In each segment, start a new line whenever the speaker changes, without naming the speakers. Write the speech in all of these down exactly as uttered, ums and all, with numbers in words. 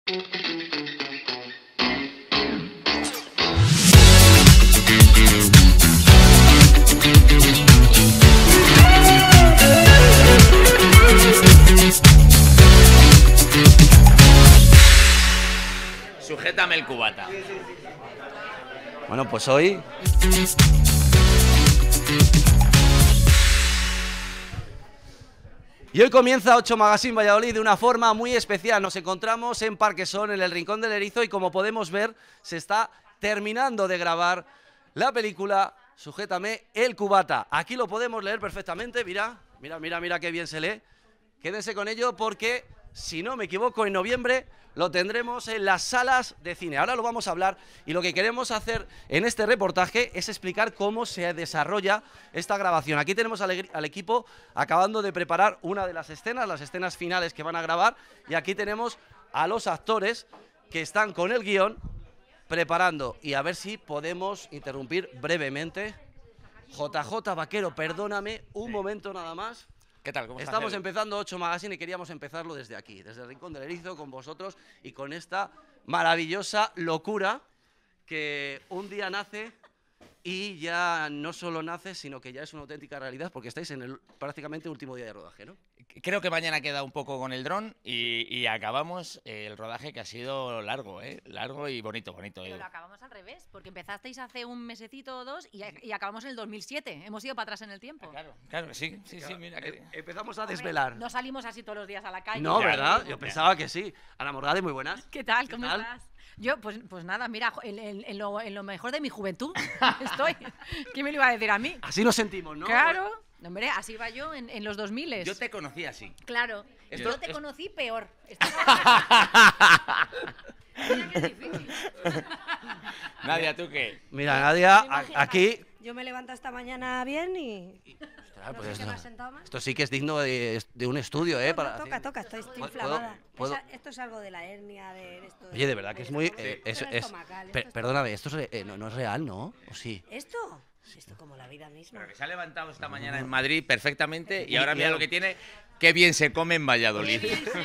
Sujétame el cubata.
Bueno, pues hoy... Y hoy comienza ocho Magazine Valladolid de una forma muy especial. Nos encontramos en Parquesón, en el Rincón del Erizo, y como podemos ver, se está terminando de grabar la película Sujétame el cubata. Aquí lo podemos leer perfectamente, mira, mira, mira, mira qué bien se lee. Quédense con ello porque, si no me equivoco, en noviembre lo tendremos en las salas de cine. Ahora lo vamos a hablar, y lo que queremos hacer en este reportaje es explicar cómo se desarrolla esta grabación. Aquí tenemos al, al equipo acabando de preparar una de las escenas, las escenas finales que van a grabar, y aquí tenemos a los actores que están con el guión preparando, y a ver si podemos interrumpir brevemente. J J Vaquero, perdóname un momento nada más.
¿Qué tal? ¿Cómo estás?
Estamos empezando ocho Magazine y queríamos empezarlo desde aquí, desde el Rincón del Erizo, con vosotros y con esta maravillosa locura que un día nace y ya no solo nace, sino que ya es una auténtica realidad, porque estáis en el prácticamente último día de rodaje, ¿no?
Creo que mañana queda un poco con el dron y, y acabamos el rodaje, que ha sido largo, ¿eh? Largo y bonito, bonito.
Pero
¿eh?
lo acabamos al revés, porque empezasteis hace un mesecito o dos y, y acabamos en el dos mil siete. Hemos ido para atrás en el tiempo.
Ah, claro, claro, sí, sí, sí, mira que...
Empezamos a
Hombre,
desvelar.
no salimos así todos los días a la calle.
No,
Claro.
¿verdad? Yo pensaba que sí. Ana Morgade, muy buenas.
¿Qué tal?
¿Qué
¿Cómo
tal?
estás? Yo, pues, pues nada, mira, en, en- en lo, en lo mejor de mi juventud estoy. ¿Quién me lo iba a decir a mí?
Así nos sentimos, ¿no?
Claro. Hombre, así iba yo en, en los dos mil.
Yo te conocí así.
Claro.
Esto-
yo te
es-
conocí peor. Esto- Mira qué difícil.
Nadia, ¿tú qué?
Mira, Nadia,
Me imagino-
a- aquí...
Yo me levanto esta mañana bien y
Ostras,
no
pues
sé qué
esto,
me ha sentado más.
esto sí que es digno de, de un estudio, ¿eh?
No,
Para,
no, toca, toca, estoy, estoy
¿Puedo-
inflamada.
puedo-
Esa- esto es algo de la hernia, de esto.
Oye, de verdad que es muy...
estómago.
eh, es,
Esto no
es-
estomacal,
per-
esto es-
perdóname, esto es re- eh, no, no es real, ¿no? ¿O sí?
¿Esto? Esto como la vida misma.
Pero que se ha levantado esta mañana en Madrid perfectamente y
Muy
ahora mira
bien.
lo que tiene. Qué bien se come en Valladolid.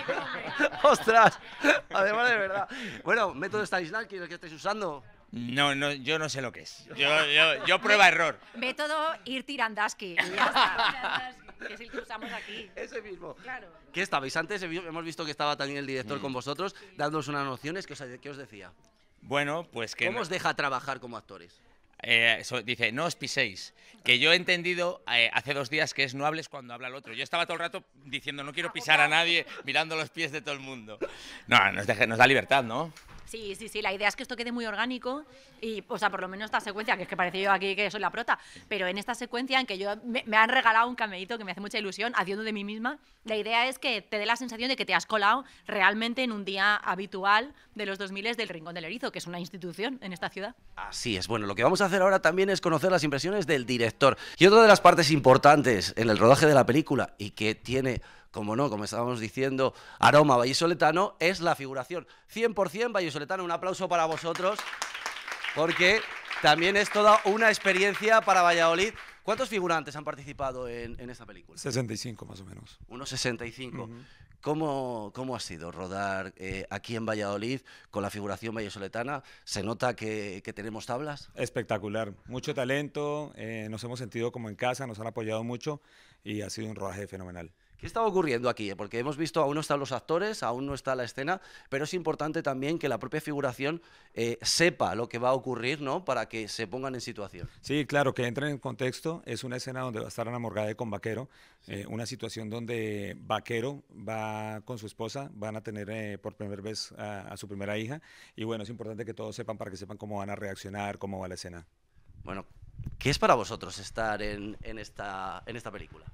¡Ostras! Además de verdad. Bueno, método Stanislavski, el que estáis usando.
No, no, yo no sé lo que es. Yo, yo, yo prueba error.
Método ir tirandaski. Y ya está. Que es el que usamos aquí.
Ese mismo.
Claro.
¿Qué estabais antes? Hemos visto que estaba también el director
Mm.
con vosotros, dándoos unas nociones. ¿Qué os, qué os decía?
Bueno, pues que...
¿Cómo
no-
os deja trabajar como actores?
Eh, so- dice, no os piséis. Que yo he entendido eh, hace dos días que es no hables cuando habla el otro. Yo estaba todo el rato diciendo, no quiero pisar a nadie, mirando los pies de todo el mundo. No, nos, deje- nos da libertad, ¿no?
Sí, sí, sí, la idea es que esto quede muy orgánico y, o sea, por lo menos esta secuencia, que es que parece yo aquí que soy la prota, pero en esta secuencia en que yo me, me han regalado un camellito que me hace mucha ilusión, haciendo de mí misma, la idea es que te dé la sensación de que te has colado realmente en un día habitual de los dos mil del Rincón del Erizo, que es una institución en esta ciudad.
Así es. Bueno, lo que vamos a hacer ahora también es conocer las impresiones del director. Y otra de las partes importantes en el rodaje de la película, y que tiene, como no, como estábamos diciendo, aroma vallisoletano, es la figuración. cien por cien vallisoletano. Un aplauso para vosotros, porque también es toda una experiencia para Valladolid. ¿Cuántos figurantes han participado en, en esta película?
sesenta y cinco más o menos.
Unos sesenta y cinco.
Ujú.
¿Cómo, ¿Cómo ha sido rodar eh, aquí en Valladolid con la figuración vallisoletana? ¿Se nota que, que tenemos tablas?
Espectacular, mucho talento, eh, nos hemos sentido como en casa, nos han apoyado mucho y ha sido un rodaje fenomenal.
¿Qué está ocurriendo aquí? eh? Porque hemos visto, aún no están los actores, aún no está la escena, pero es importante también que la propia figuración eh, sepa lo que va a ocurrir, ¿no? Para que se pongan en situación.
Sí, claro, que entren en contexto, es una escena donde va a estar Ana Morgade con Vaquero, eh, una situación donde Vaquero va con su esposa, van a tener eh, por primera vez a, a su primera hija y bueno, es importante que todos sepan para que sepan cómo van a reaccionar, cómo va la escena.
Bueno, ¿qué es para vosotros estar en, en, esta, en esta película?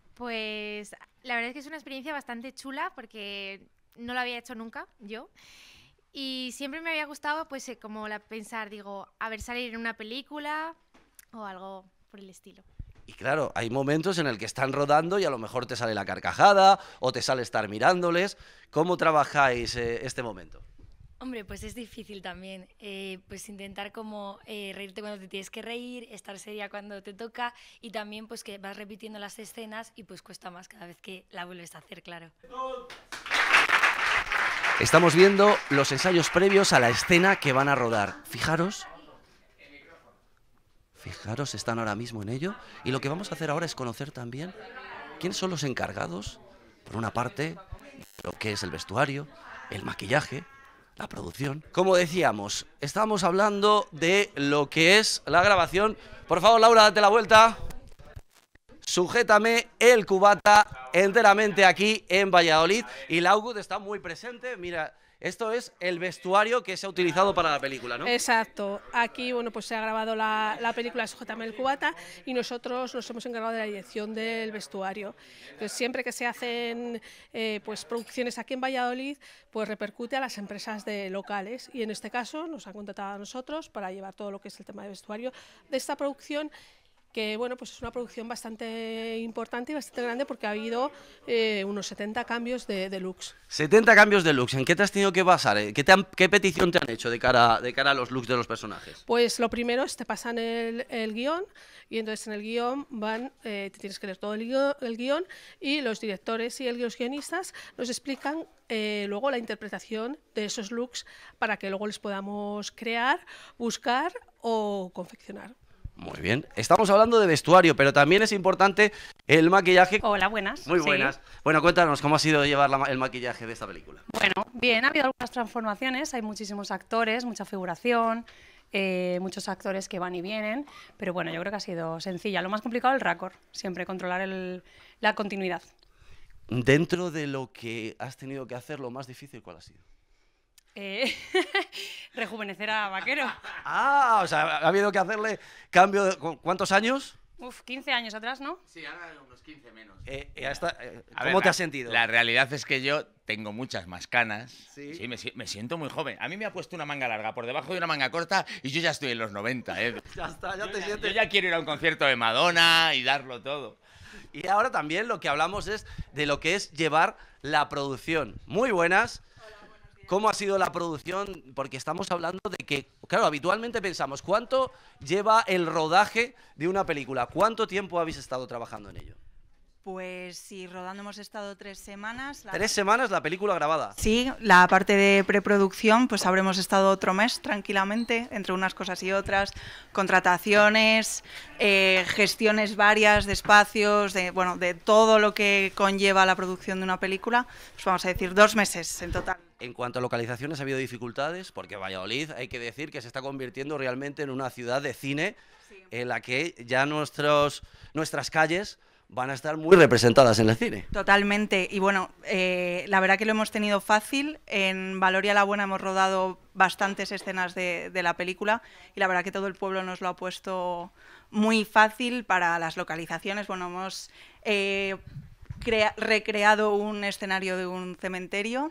Pues la verdad es que es una experiencia bastante chula porque no lo había hecho nunca yo y siempre me había gustado pues eh, como la pensar, digo, a ver salir en una película o algo por el estilo.
Y claro, hay momentos en el que están rodando y a lo mejor te sale la carcajada o te sale estar mirándoles. ¿Cómo trabajáis eh, este momento?
Hombre, pues es difícil también, eh, pues intentar como eh, reírte cuando te tienes que reír, estar seria cuando te toca y también pues que vas repitiendo las escenas y pues cuesta más cada vez que la vuelves a hacer, claro.
Estamos viendo los ensayos previos a la escena que van a rodar. Fijaros. Fijaros, están ahora mismo en ello. Y lo que vamos a hacer ahora es conocer también quiénes son los encargados, por una parte, lo que es el vestuario, el maquillaje, la producción. Como decíamos, estábamos hablando de lo que es la grabación. Por favor, Laura, date la vuelta. Sujétame el cubata enteramente aquí en Valladolid. Y Laugud está muy presente. Mira, esto es el vestuario que se ha utilizado para la película, ¿no?
Exacto. Aquí, bueno, pues se ha grabado la, la película Sujétame el cubata y nosotros nos hemos encargado de la dirección del vestuario. Entonces, siempre que se hacen eh, pues producciones aquí en Valladolid, pues repercute a las empresas de locales y en este caso nos han contratado a nosotros para llevar todo lo que es el tema de vestuario de esta producción, que bueno, pues es una producción bastante importante y bastante grande porque ha habido eh, unos setenta cambios de, de looks.
setenta cambios de looks. ¿En qué te has tenido que basar? ¿Qué, te han- qué petición te han hecho de cara, de cara a los looks de los personajes?
Pues lo primero es te pasan el, el guión y entonces en el guión van, eh, te tienes que leer todo el guión, el guión y los directores y los guionistas nos explican eh, luego la interpretación de esos looks para que luego les podamos crear, buscar o confeccionar.
Muy bien. Estamos hablando de vestuario, pero también es importante el maquillaje.
Hola, buenas.
Muy
Sí.
buenas. Bueno, cuéntanos, ¿cómo ha sido llevar la ma- el maquillaje de esta película?
Bueno, bien, ha habido algunas transformaciones, hay muchísimos actores, mucha figuración, eh, muchos actores que van y vienen, pero bueno, yo creo que ha sido sencilla. Lo más complicado el récord, siempre controlar el- la continuidad.
Dentro de lo que has tenido que hacer, lo más difícil, ¿cuál ha sido?
Eh, rejuvenecer a Vaquero.
Ah, o sea, ha habido que hacerle cambio de... ¿cu- ¿Cuántos años?
Uf, quince años atrás, ¿no?
Sí, ahora unos quince menos.
Eh, eh, hasta- eh,
A
¿Cómo
ver,
te
la-
has sentido?
La realidad es que yo tengo muchas más canas.
Sí.
me, si- me siento muy joven. A mí me ha puesto una manga larga por debajo de una manga corta y yo ya estoy en los noventa, ¿eh?
Ya está, ya te
Yo
sientes...
ya quiero ir a un concierto de Madonna y darlo todo.
Y ahora también lo que hablamos es de lo que es llevar la producción. Muy buenas. ¿Cómo ha sido la producción? Porque estamos hablando de que, claro, habitualmente pensamos, ¿cuánto lleva el rodaje de una película? ¿Cuánto tiempo habéis estado trabajando en ello?
Pues sí, rodando hemos estado tres semanas. La-
Tres semanas la película grabada.
Sí, la parte de preproducción, pues habremos estado otro mes tranquilamente, entre unas cosas y otras, contrataciones, eh, gestiones varias de espacios, de, bueno, de todo lo que conlleva la producción de una película, pues vamos a decir dos meses en total.
En cuanto a localizaciones, ¿ha habido dificultades? Porque Valladolid, hay que decir que se está convirtiendo realmente en una ciudad de cine, en la que ya nuestros, nuestras calles van a estar muy representadas en el cine.
Totalmente. Y bueno, eh, la verdad que lo hemos tenido fácil. En Valoria la Buena hemos rodado bastantes escenas de, de la película y la verdad que todo el pueblo nos lo ha puesto muy fácil para las localizaciones. Bueno, hemos eh, crea- recreado un escenario de un cementerio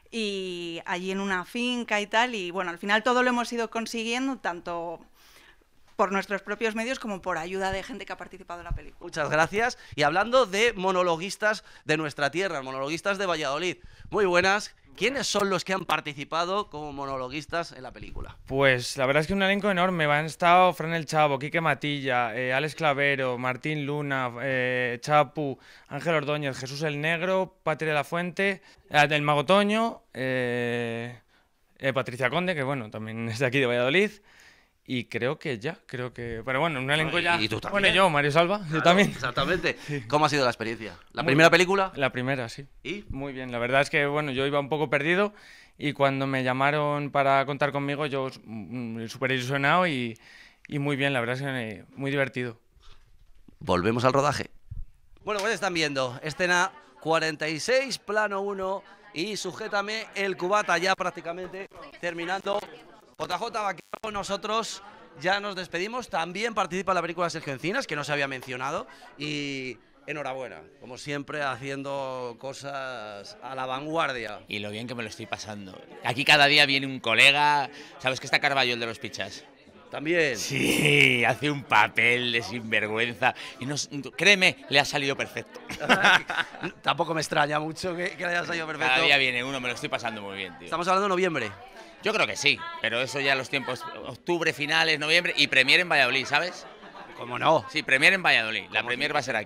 y allí en una finca y tal. Y bueno, al final todo lo hemos ido consiguiendo, tanto por nuestros propios medios como por ayuda de gente que ha participado en la película.
Muchas gracias. Y hablando de monologuistas de nuestra tierra, monologuistas de Valladolid, muy buenas. ¿Quiénes son los que han participado como monologuistas en la película?
Pues la verdad es que un elenco enorme. Han estado Fran el Chavo, Quique Matilla, eh, Alex Clavero, Martín Luna, eh, Chapu, Ángel Ordóñez, Jesús el Negro, Patria de la Fuente, eh, del Mago Toño, eh, eh, Patricia Conde, que bueno, también es de aquí de Valladolid. Y creo que ya, creo que... Pero bueno, un elenco
Y-
ya...
y tú
Bueno,
también.
yo, Mario Salva, yo
Claro,
también.
Exactamente. ¿Cómo ha sido la experiencia? ¿La
Muy
primera
bien.
película?
La primera, sí.
¿Y?
Muy bien, la verdad es que bueno, yo iba un poco perdido y cuando me llamaron para contar conmigo yo mm, súper ilusionado y, y muy bien, la verdad es que me- muy divertido.
Volvemos al rodaje. Bueno, pues están viendo escena cuarenta y seis, plano uno y Sujétame el cubata ya prácticamente terminando. J J Vaquero, nosotros ya nos despedimos. También participa en la película Sergio Encinas, que no se había mencionado, y enhorabuena, como siempre, haciendo cosas a la vanguardia.
Y lo bien que me lo estoy pasando. Aquí cada día viene un colega. ¿Sabes que está Carballo, el de los pichas?
También.
Sí, hace un papel de sinvergüenza. Y no, créeme, le ha salido perfecto.
Tampoco me extraña mucho que, que le haya salido perfecto.
Cada día viene uno, me lo estoy pasando muy bien, tío.
Estamos hablando de noviembre.
Yo creo que sí, pero eso ya los tiempos, octubre, finales, noviembre y premier en Valladolid, ¿sabes?
¿Cómo no?
Sí, premier en Valladolid, la premier va a ser aquí.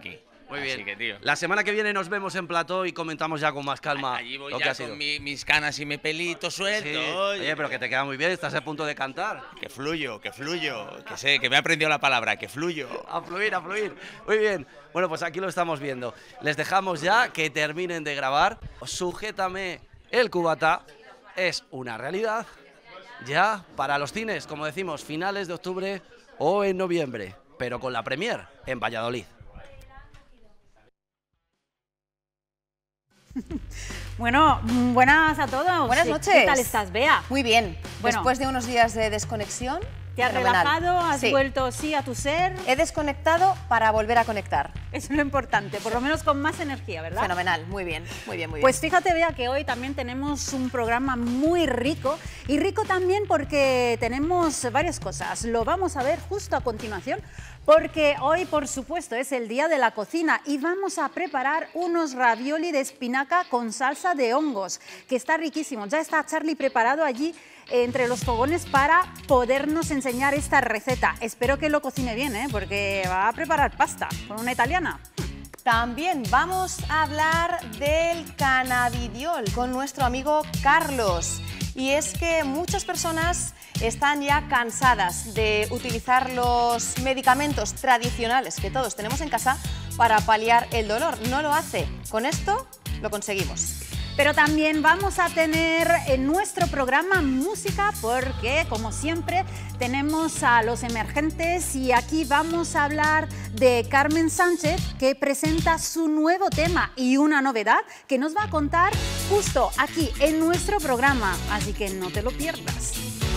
Muy bien.
Así que, tío.
La semana que viene nos vemos en plató y comentamos ya con más calma
Allí voy
lo que
ya
ha sido.
con mi- mis canas y mi pelito suelto.
Sí.
Oye.
Oye, pero que te queda muy bien, estás a punto de cantar.
Que fluyo, que fluyo. Que sé, que me he aprendido la palabra, que fluyo.
A fluir, a fluir. Muy bien. Bueno, pues aquí lo estamos viendo. Les dejamos ya que terminen de grabar. Sujétame el cubata. Es una realidad ya para los cines, como decimos, finales de octubre o en noviembre, pero con la premier en Valladolid.
Bueno, mm, buenas a todos.
Buenas
¿Qué-
noches.
¿Qué tal estás, Bea?
Muy bien.
Bueno.
Después de unos días de desconexión.
¿Te has
fenomenal.
relajado? ¿Has
Sí.
vuelto sí a tu ser?
He desconectado para volver a conectar.
Eso es lo importante, por lo menos con más energía, ¿verdad?
Fenomenal, muy bien, muy bien, muy bien.
Pues fíjate, Bea, que hoy también tenemos un programa muy rico y rico también porque tenemos varias cosas. Lo vamos a ver justo a continuación porque hoy, por supuesto, es el día de la cocina y vamos a preparar unos ravioli de espinaca con salsa de hongos, que está riquísimo. Ya está Charlie preparado allí entre los fogones para podernos enseñar esta receta. Espero que lo cocine bien, ¿eh? Porque va a preparar pasta con una italiana.
También vamos a hablar del cannabidiol con nuestro amigo Carlos. Y es que muchas personas están ya cansadas de utilizar los medicamentos tradicionales que todos tenemos en casa para paliar el dolor. No lo hace. Con esto lo conseguimos.
Pero también vamos a tener en nuestro programa música porque, como siempre, tenemos a los emergentes y aquí vamos a hablar de Carmen Sánchez, que presenta su nuevo tema y una novedad que nos va a contar justo aquí en nuestro programa. Así que no te lo pierdas.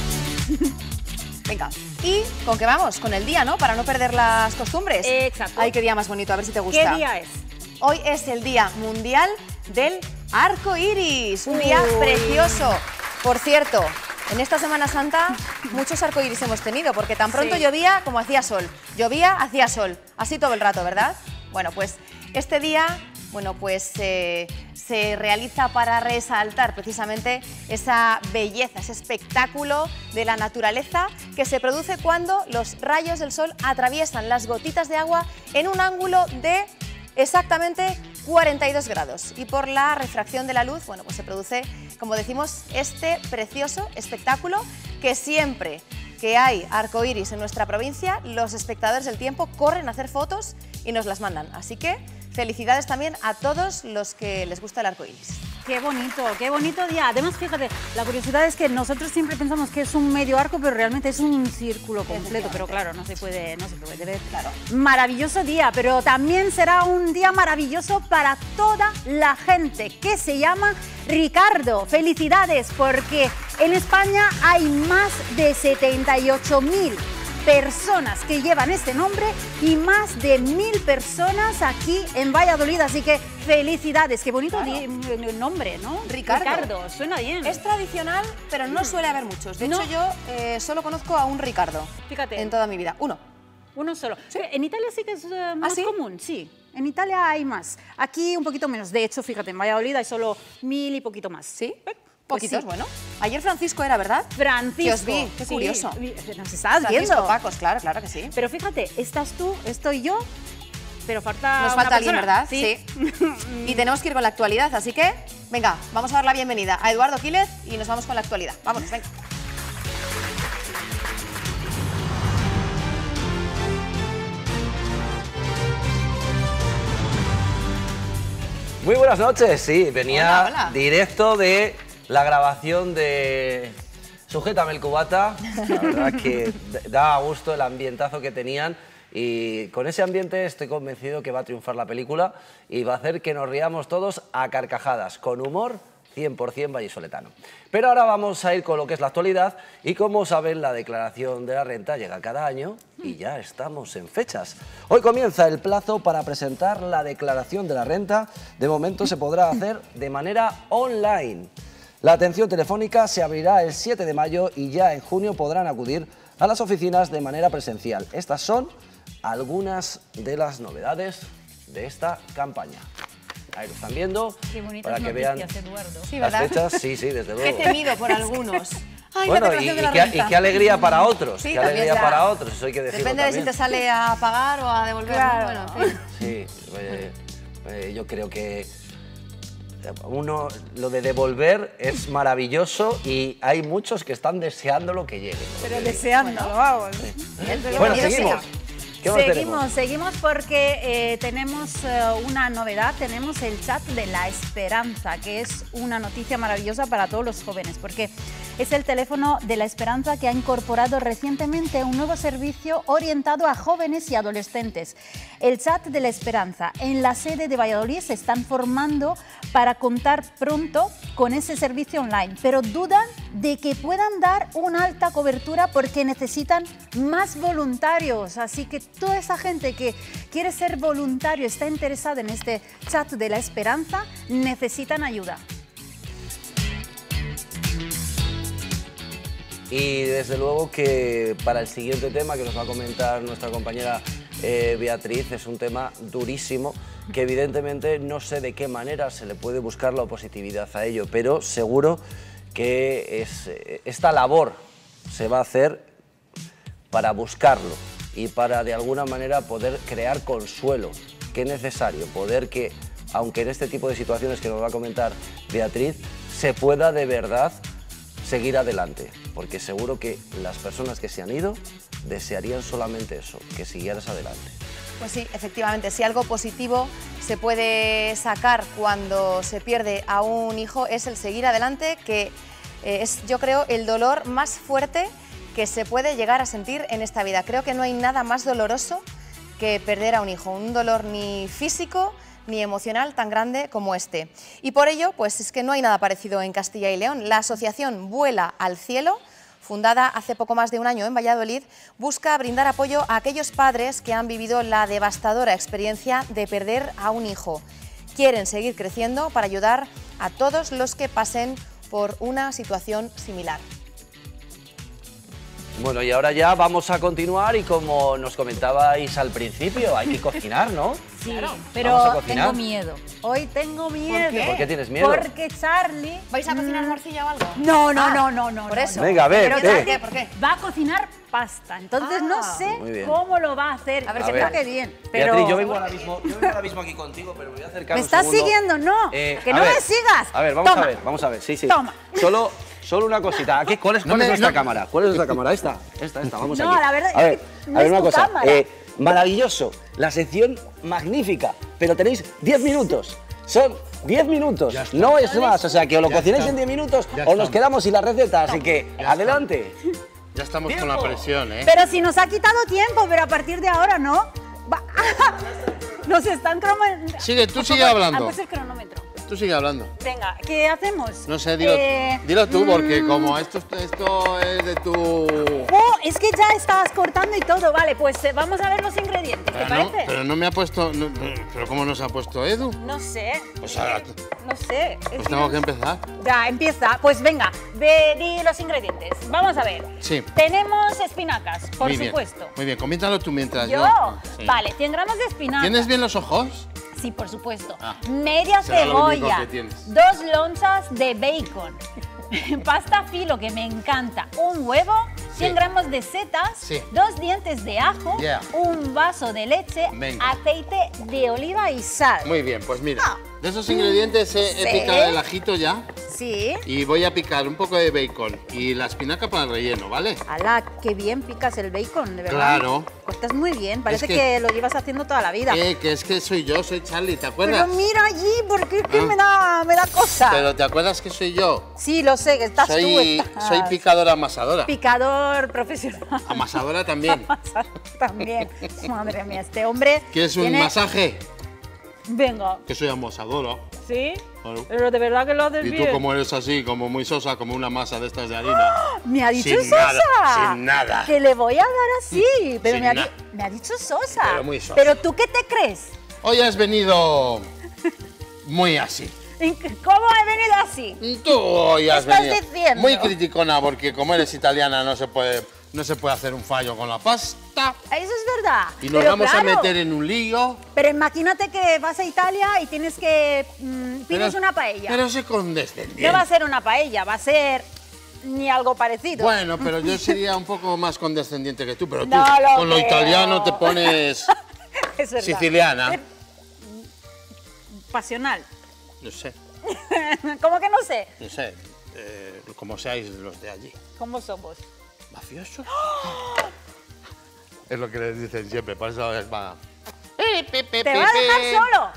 Venga, ¿y con qué vamos? Con el día, ¿no? Para no perder las costumbres.
Exacto.
Ay, qué día más bonito, a ver si te gusta.
¿Qué día es?
Hoy es el Día Mundial del Arco Iris, un día
Uy.
precioso. Por cierto, en esta Semana Santa muchos arcoíris hemos tenido, porque tan pronto
Sí.
llovía como hacía sol. Llovía, hacía sol. Así todo el rato, ¿verdad? Bueno, pues este día, bueno, pues eh, se realiza para resaltar precisamente esa belleza, ese espectáculo de la naturaleza que se produce cuando los rayos del sol atraviesan las gotitas de agua en un ángulo de exactamente cuarenta y dos grados. Y por la refracción de la luz, bueno, pues se produce, como decimos, este precioso espectáculo que siempre que hay arcoíris en nuestra provincia, los espectadores del tiempo corren a hacer fotos y nos las mandan. Así que felicidades también a todos los que les gusta el arcoíris.
Qué bonito, qué bonito día. Además, fíjate, la curiosidad es que nosotros siempre pensamos que es un medio arco, pero realmente es un círculo completo. Pero claro, no se puede, no se puede ver.
Claro.
Maravilloso día, pero también será un día maravilloso para toda la gente que se llama Ricardo. Felicidades, porque en España hay más de setenta y ocho mil personas que llevan este nombre y más de mil personas aquí en Valladolid, así que felicidades, qué bonito
Claro.
di- el nombre, ¿no?
Ricardo.
suena bien.
Es tradicional, pero no suele haber muchos. De
No.
hecho, yo eh, solo conozco a un Ricardo.
Fíjate.
En toda mi vida. Uno.
Uno solo. En Italia sí que es eh, más
sí?
común, sí. En Italia hay más. Aquí un poquito menos. De hecho, fíjate, en Valladolid hay solo mil y poquito más.
¿Sí?
Pues
Poquitos,
sí.
bueno. Ayer Francisco era, ¿verdad?
Francisco.
Que os vi, qué
Sí,
curioso.
vi- Nos estás
Francisco
viendo.
Pacos, claro, claro que sí.
Pero fíjate, estás tú, estoy yo, pero falta
Nos
una
falta alguien,
persona.
¿verdad? Sí. Y tenemos que ir con la actualidad, así que, venga, vamos a dar la bienvenida a Eduardo Quílez y nos vamos con la actualidad. Vámonos, venga.
Muy buenas noches, sí, venía
Hola, hola.
directo de la grabación de Sujétame el cubata. La verdad que da gusto el ambientazo que tenían y con ese ambiente estoy convencido que va a triunfar la película y va a hacer que nos riamos todos a carcajadas, con humor cien por cien vallisoletano. Pero ahora vamos a ir con lo que es la actualidad y como saben la declaración de la renta llega cada año y ya estamos en fechas. Hoy comienza el plazo para presentar la declaración de la renta. De momento se podrá hacer de manera online. La atención telefónica se abrirá el siete de mayo y ya en junio podrán acudir a las oficinas de manera presencial. Estas son algunas de las novedades de esta campaña. Ahí lo están viendo,
Qué bonitas
para que vean
noticias, Eduardo.
Sí,
las
¿verdad?
fechas. Sí, sí, desde
He
luego.
temido por algunos. Ay,
Bueno,
la
y,
declaración de
y
la
qué,
renta.
y qué alegría para otros,
Sí,
qué
también,
alegría
ya.
para otros, eso hay que decirlo
Depende de si
también.
te sale a pagar o a devolver. ¿no?
Claro.
Bueno, en fin.
Sí, eh, eh, yo creo que uno, lo de devolver es maravilloso y hay muchos que están deseando lo que llegue.
Pero deseándolo, vamos.
Bueno, seguimos. ¿Qué más
Seguimos,
tenemos?
seguimos porque eh, tenemos eh, una novedad, tenemos el chat de la esperanza, que es una noticia maravillosa para todos los jóvenes, porque es el teléfono de la esperanza que ha incorporado recientemente un nuevo servicio orientado a jóvenes y adolescentes. El chat de la esperanza. En la sede de Valladolid se están formando para contar pronto con ese servicio online, pero dudan de que puedan dar una alta cobertura porque necesitan más voluntarios. Así que toda esa gente que quiere ser voluntario, está interesada en este chat de la esperanza, necesitan ayuda.
Y desde luego que para el siguiente tema que nos va a comentar nuestra compañera eh, Beatriz, es un tema durísimo que evidentemente no sé de qué manera se le puede buscar la positividad a ello, pero seguro que es, esta labor se va a hacer para buscarlo y para de alguna manera poder crear consuelo, que es necesario, poder que, aunque en este tipo de situaciones que nos va a comentar Beatriz, se pueda de verdad seguir adelante, porque seguro que las personas que se han ido desearían solamente eso, que siguieras adelante.
Pues sí, efectivamente, si algo positivo se puede sacar cuando se pierde a un hijo es el seguir adelante, que eh, es, yo creo, el dolor más fuerte que se puede llegar a sentir en esta vida. Creo que no hay nada más doloroso que perder a un hijo, un dolor ni físico ni emocional tan grande como este. Y por ello, pues es que no hay nada parecido en Castilla y León. La asociación Vuela al Cielo, fundada hace poco más de un año en Valladolid, busca brindar apoyo a aquellos padres que han vivido la devastadora experiencia de perder a un hijo. Quieren seguir creciendo para ayudar a todos los que pasen por una situación similar.
Bueno, y ahora ya vamos a continuar y como nos comentabais al principio, hay que cocinar, ¿no?
Sí,
Vamos a
pero
cocinar.
tengo miedo. Hoy tengo miedo.
qué? ¿Por qué tienes miedo?
Porque Charlie...
¿Vais a cocinar
mm,
morcilla o algo?
No, no,
Ah,
no, no, no.
por
no,
eso.
no.
Venga, a ver,
Pero
¿qué?
Charlie
¿Por qué?
va a cocinar pasta, entonces no
Ah.
sé
Muy bien.
cómo lo va a hacer.
A ver
que
qué tal.
que bien. Pero...
Beatriz, yo vengo, ahora mismo, yo vengo ahora mismo aquí contigo, pero me voy a acercar
¿Me
un
estás
segundo.
siguiendo? No,
Eh,
que
a
no
ver,
me sigas.
A ver, vamos
Toma.
a ver, vamos a ver, sí, sí.
Toma.
Solo, solo una cosita. Aquí, ¿Cuál es,
No
cuál es
me-
nuestra
no-
cámara? ¿Cuál es nuestra cámara? Esta, esta, esta, vamos
No,
aquí.
la verdad
a ver,
es que no
a ver
es
una
tu
cosa.
cámara.
eh, maravilloso, la sección magnífica, pero tenéis diez minutos. Son diez minutos, no es más. O sea, que o lo
Ya
cocináis
está.
en diez minutos
Ya
o nos
está.
quedamos sin la receta. Así que,
Ya está.
adelante.
Ya estamos con la presión, ¿eh?
Pero si nos ha quitado tiempo, pero a partir de ahora no. Va- Nos están cronometrando.
Sigue, tú sigue hablando.
Ah, pues el cronómetro.
Tú sigue hablando.
Venga, ¿qué hacemos?
No sé, dilo,
Eh,
dilo tú, porque
mm,
como esto, esto es de tu...
Oh, es que ya estabas cortando y todo. Vale, pues eh, vamos a ver los ingredientes, ¿te
Pero no,
parece?
pero no me ha puesto... no- no, ¿Pero cómo nos ha puesto Edu?
No sé.
Pues ahora,
No sé. es
pues
que
tengo
no-
que empezar.
Ya, empieza. Pues venga, ve di los ingredientes. Vamos a ver.
Sí.
Tenemos espinacas, por
Muy bien,
supuesto.
Muy bien, coméntalo tú mientras yo...
¿Yo?
Sí.
Vale, cien gramos de espinacas.
¿Tienes bien los ojos?
Sí, por supuesto.
Ah,
Media
será lo único
cebolla,
que tienes.
dos lonchas de bacon, pasta filo que me encanta, un huevo, cien
Sí.
gramos de setas,
Sí.
dos dientes de ajo,
Yeah.
un vaso de leche,
Venga.
aceite de oliva y sal.
Muy bien, pues mira.
Ah.
De esos ingredientes he, he
Sí.
picado el ajito ya
Sí.
y voy a picar un poco de bacon y la espinaca para el relleno, ¿vale?
Ala, qué bien picas el bacon, de verdad.
Claro.
Cortas muy bien, parece
que-
que... lo llevas haciendo toda la vida.
Eh, que es que soy yo, soy Charlie, ¿te acuerdas?
Pero mira allí, porque es que
Ah.
me da, me da cosa.
Pero ¿te acuerdas que soy yo?
Sí, lo sé, que estás
soy,
tú. estás-
soy picadora amasadora.
Picador profesional.
Amasadora también.
También. Madre mía, este hombre.
¿Quieres un
tiene-
masaje?
Venga.
Que soy amasadora.
¿Sí?
Claro.
Pero de verdad que lo haces
Y
bien.
tú como eres así, como muy sosa, como una masa de estas de harina.
Me ha dicho
Sin
Sosa.
nada, sin nada.
Que le voy a dar así. Pero
Sin
me ha,
na-
di- me ha dicho Sosa.
Pero muy sosa.
Pero tú qué te crees?
Hoy has venido muy así.
¿En qué- ¿Cómo he venido así?
Tú hoy has
¿Qué estás
venido
diciendo?
muy criticona porque como eres italiana no se puede, no se puede hacer un fallo con la pasta.
Eso es verdad.
Y nos
Pero
vamos
claro,
a meter en un lío.
Pero imagínate que vas a Italia y tienes que... mm, pides
Pero-
una paella.
Pero sé condescendiente.
No va a ser una paella, va a ser ni algo parecido.
Bueno, pero yo sería un poco más condescendiente que tú, pero tú
No lo
con lo
creo.
italiano te pones
Es verdad.
siciliana.
Pasional.
No sé,
¿Cómo que no sé?
no sé, eh, como seáis los de allí.
¿Cómo somos?
¿Mafiosos? Es lo que les dicen siempre, por eso es más...
¿Te vas a dejar solo?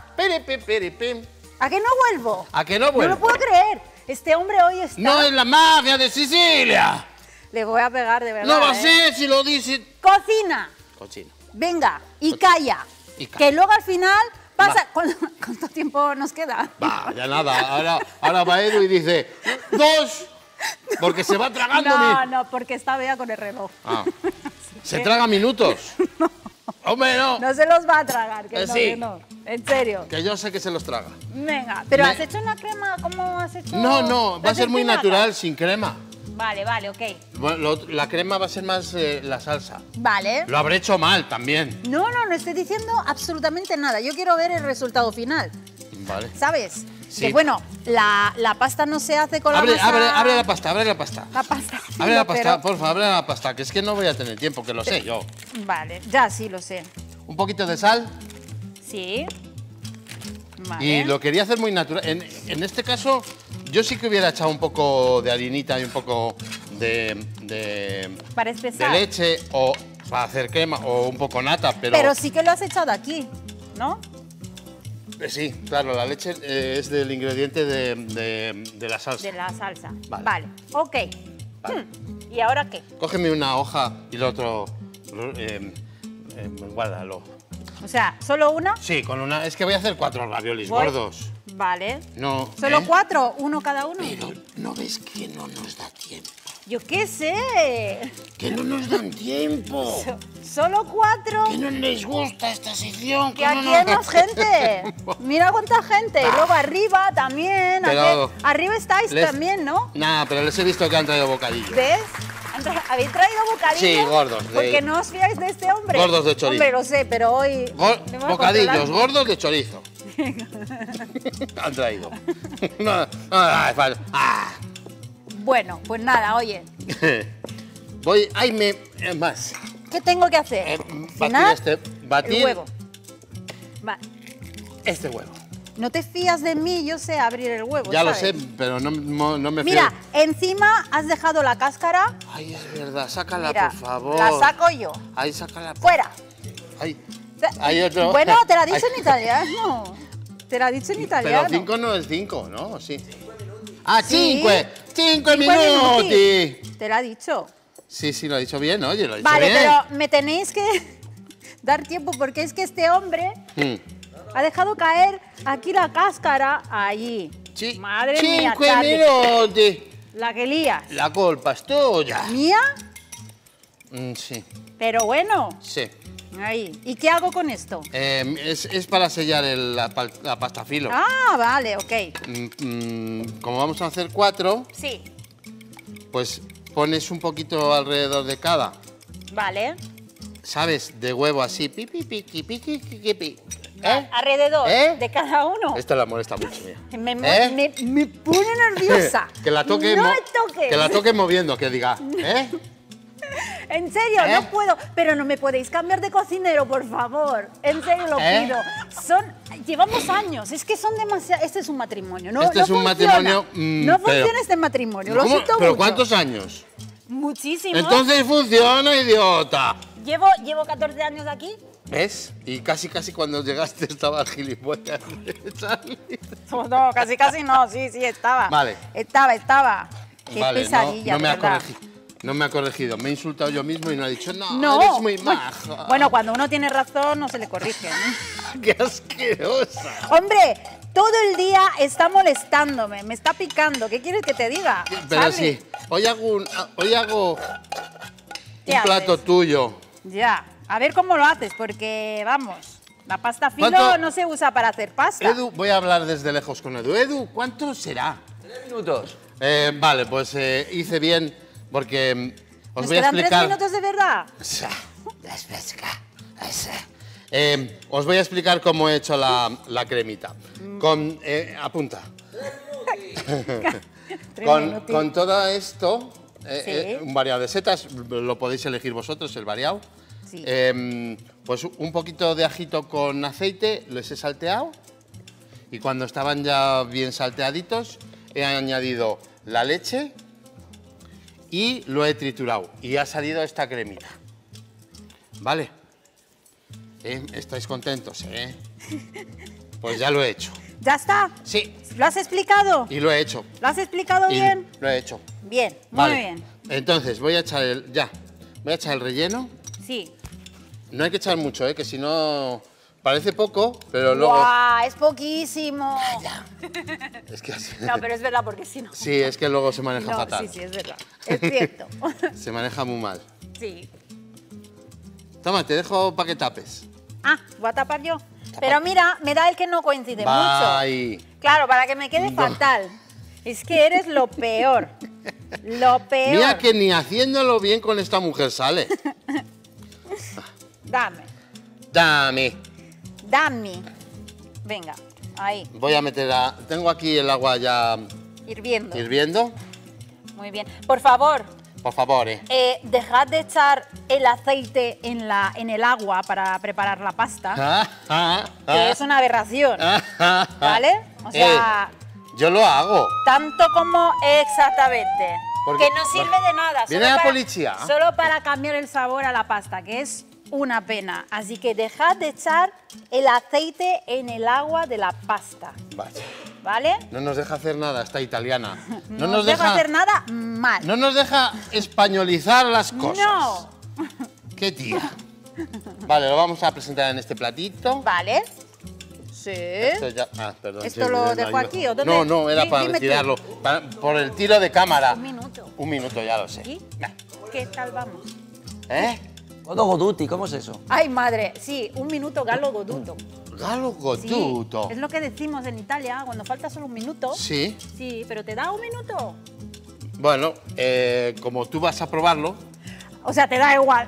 ¿A que no vuelvo?
¿A que no
No
vuelvo?
lo puedo creer. Este hombre hoy está...
¡No es la mafia de Sicilia!
Le voy a pegar de verdad.
No va a
¿eh?
ser si lo dice...
Cocina.
Cochino.
Venga, y calla.
Y calla.
Que luego al final pasa... ¿Cuánto, cuánto tiempo nos queda?
Va, ya nada, ahora, ahora va Edu y dice, dos, porque se va tragando
No,
mi...
no, porque está Bea con el reloj.
Ah, se traga minutos. Hombre, no,
No se los va a tragar, que
Eh,
no,
sí.
que no. En serio.
que yo sé que se los traga.
Venga, pero
Me-
¿has hecho una crema? ¿Cómo has hecho?
No, no, va
¿de
a ser muy
espinaca?
natural, sin crema.
Vale, vale, ok.
Bueno, lo- la crema va a ser más eh, la salsa.
Vale.
Lo habré hecho mal también.
No, no, no estoy diciendo absolutamente nada. Yo quiero ver el resultado final,
Vale.
¿sabes?
Sí.
Que bueno, la, la pasta no se hace con
Abre,
la masa...
abre, abre la pasta, abre la pasta.
La pasta.
Abre la
no,
pasta,
pero-
por favor, abre la pasta, que es que no voy a tener tiempo, que lo sé yo.
Vale, ya sí lo sé.
Un poquito de sal.
Sí. Vale.
Y lo quería hacer muy natural. En, en este caso, yo sí que hubiera echado un poco de harinita y un poco de, de,
Para
de
espesar.
leche o para hacer crema o un poco nata, pero,
Pero sí que lo has echado aquí, ¿no?
eh, sí, claro, la leche eh, es del ingrediente de, de- de la salsa.
De la salsa.
Vale.
Vale, ok. Hmm, ¿Y ahora qué?
Cógeme una hoja y lo otro, lo- eh, eh, guárdalo.
O sea, ¿solo una?
Sí, con una. Es que voy a hacer cuatro raviolis
Voy.
gordos.
Vale.
No.
¿Solo
¿eh?
cuatro? ¿Uno cada uno?
Pero no ves que no nos da tiempo.
Yo qué sé.
Que no nos dan tiempo.
So- ¿Solo cuatro?
Que no les gusta esta sección.
Que aquí hay más gente. Mira cuánta gente. Y luego arriba también.
Pero
aquí- arriba estáis
les-
también, ¿no?
Nada, pero les he visto que han traído bocadillos.
¿Ves? Han tra- ¿Habéis traído bocadillos?
Sí, gordos, de-
Porque no os fiáis de este hombre.
Gordos de chorizo.
Hombre, lo sé, pero hoy...
Gor-
le voy a
bocadillos
controlar.
gordos de chorizo. Han traído. No, no, no, no, ah.
Bueno, pues nada, oye.
Voy, ay, me, es más,
¿Qué tengo que hacer?
eh, batir
Cenar
este, batir
el huevo. Va.
este huevo.
No te fías de mí, yo sé abrir el huevo,
Ya lo
¿sabes?
sé, pero no, no, no me
Mira,
fío.
encima has dejado la cáscara.
Ay, es verdad, sácala,
Mira,
por favor.
la saco yo.
Ay, sácala.
¡Fuera!
Ay, hay otro.
Bueno, te la he dicho en italiano. Te la he dicho en italiano.
Pero cinco no es cinco, ¿no? Sí. Ah,
Sí.
cinco. Cinco
Cinque
minutos.
minuti. Te la he dicho.
Sí, sí, lo ha dicho bien, oye, lo ha dicho
Vale,
bien.
pero me tenéis que dar tiempo porque es que este hombre
Mm.
ha dejado caer aquí la cáscara allí. Madre mía,
Cinque
Charlie.
minutos.
La que lías.
La culpa es tuya.
¿Mía?
Mm, sí,
Pero bueno,
sí.
ahí. ¿Y qué hago con esto?
Eh, es, es para sellar el- la, pal- la pasta filo.
Ah, vale, ok.
Mm, mm, como vamos a hacer cuatro,
Sí,
pues pones un poquito alrededor de cada,
vale.
¿sabes? De huevo así, pi, pi, pi, pi, pi, pi, pi, pi. ¿Eh?
Alrededor
¿Eh?
de cada uno.
Esta la molesta mucho, mía.
Me, mo-
¿Eh?
me, me pone nerviosa.
Que la toque,
No
mo-
me toques.
que la toque moviendo, que diga, ¿eh?
En serio,
¿Eh?
no puedo. Pero no me podéis cambiar de cocinero, por favor. En serio lo
¿Eh?
pido. Son, llevamos años. Es que son demasiado. Este es un matrimonio. No,
Este
no
es un
funciona.
matrimonio, mm,
no
pero-
funciona este matrimonio. Lo
¿Cómo?
siento
¿Pero
mucho.
cuántos años?
Muchísimo.
Entonces funciona, idiota.
Llevo, llevo catorce años aquí.
¿Ves? Y casi, casi cuando llegaste estaba el gilipollas de Charlie.
Oh, no, casi, casi no. Sí, sí, estaba.
Vale.
Estaba, estaba. Qué
Vale, no,
pesadilla,
no me
de
ha
verdad.
corregido. No me ha corregido. Me he insultado yo mismo y no ha dicho, no,
No.
eres muy
Bueno,
maja.
Bueno, cuando uno tiene razón, no se le corrige. ¿no?
¡Qué asquerosa!
Hombre, todo el día está molestándome, me está picando. ¿Qué quieres que te diga?
Pero
Charlie?
sí, hoy hago un, hoy hago
¿Qué
un plato
haces?
tuyo.
Ya, a ver cómo lo haces, porque vamos, la pasta filo
¿Cuánto?
no se usa para hacer pasta.
Edu, voy a hablar desde lejos con Edu. Edu, ¿cuánto será?
Tres minutos.
Eh, vale, pues eh, hice bien porque mm, os
¿Nos
voy a
quedan
explicar.
tres minutos de verdad?
Eh, os voy a explicar cómo he hecho la, la cremita. Con, eh, apunta.
Tres
con,
minutos.
con todo esto, eh,
Sí.
eh, un variado de setas, lo podéis elegir vosotros, el variado.
Sí.
Eh, pues un poquito de ajito con aceite, los he salteado. Y cuando estaban ya bien salteaditos, he añadido la leche y lo he triturado. Y ha salido esta cremita. ¿Vale? ¿Eh? ¿Estáis contentos, eh? Pues ya lo he hecho.
¿Ya está?
Sí.
¿Lo has explicado?
Y lo he hecho.
¿Lo has explicado
Y
bien?
lo he hecho.
Bien, muy
Vale.
bien.
Entonces, voy a echar el... Ya. Voy a echar el relleno.
Sí.
No hay que echar mucho, ¿eh? Que si no... Parece poco, pero luego...
¡Guau! Es poquísimo.
Es que así...
No, pero es verdad, porque si no...
Sí, es que luego se maneja
No,
fatal.
sí, sí, es verdad. Es cierto.
Se maneja muy mal.
Sí.
Toma, te dejo para que tapes.
Ah, voy a tapar yo. Pero mira, me da el que no coincide mucho.
Bye.
Claro, para que me quede
No.
fatal. Es que eres lo peor. Lo peor.
Mira que ni haciéndolo bien con esta mujer sale.
Dame,
Dame.
dame. Venga, ahí,
Voy a meter a... Tengo aquí el agua ya
hirviendo.
hirviendo.
Muy bien. Por favor,
Por favor, ¿eh?
eh, dejad de echar el aceite en, la, en el agua para preparar la pasta,
Ah, ah,
que
ah.
es una aberración.
Ah, ah, ah.
¿Vale? O sea,
Eh, yo lo hago.
tanto como exactamente.
Porque-
Que no sirve de nada.
¿Viene
solo
la
para-
policía?
Solo para cambiar el sabor a la pasta, que es una pena. Así que dejad de echar el aceite en el agua de la pasta,
Vaya.
¿vale?
No nos deja hacer nada esta italiana.
No, os dejo hacer nada mal.
No nos deja españolizar las cosas.
No.
Qué tía. Vale, lo vamos a presentar en este platito.
Vale. Sí.
Esto, ya- ah, perdón,
¿Esto
sí,
lo
no,
dejo
yo-
aquí o dónde?
No, no, era
Di-
para
dime tú.
retirarlo. Para- por el tiro de cámara.
Un minuto.
Un minuto, ya lo sé.
¿Y? ¿Qué tal vamos?
¿Eh?
Godo Goduti, ¿cómo es eso?
Ay, madre, sí, un minuto galo goduto.
Galo
Sí,
goduto.
es lo que decimos en Italia cuando falta solo un minuto.
Sí.
Sí, pero te da un minuto.
Bueno, eh, como tú vas a probarlo,
O sea, te da igual.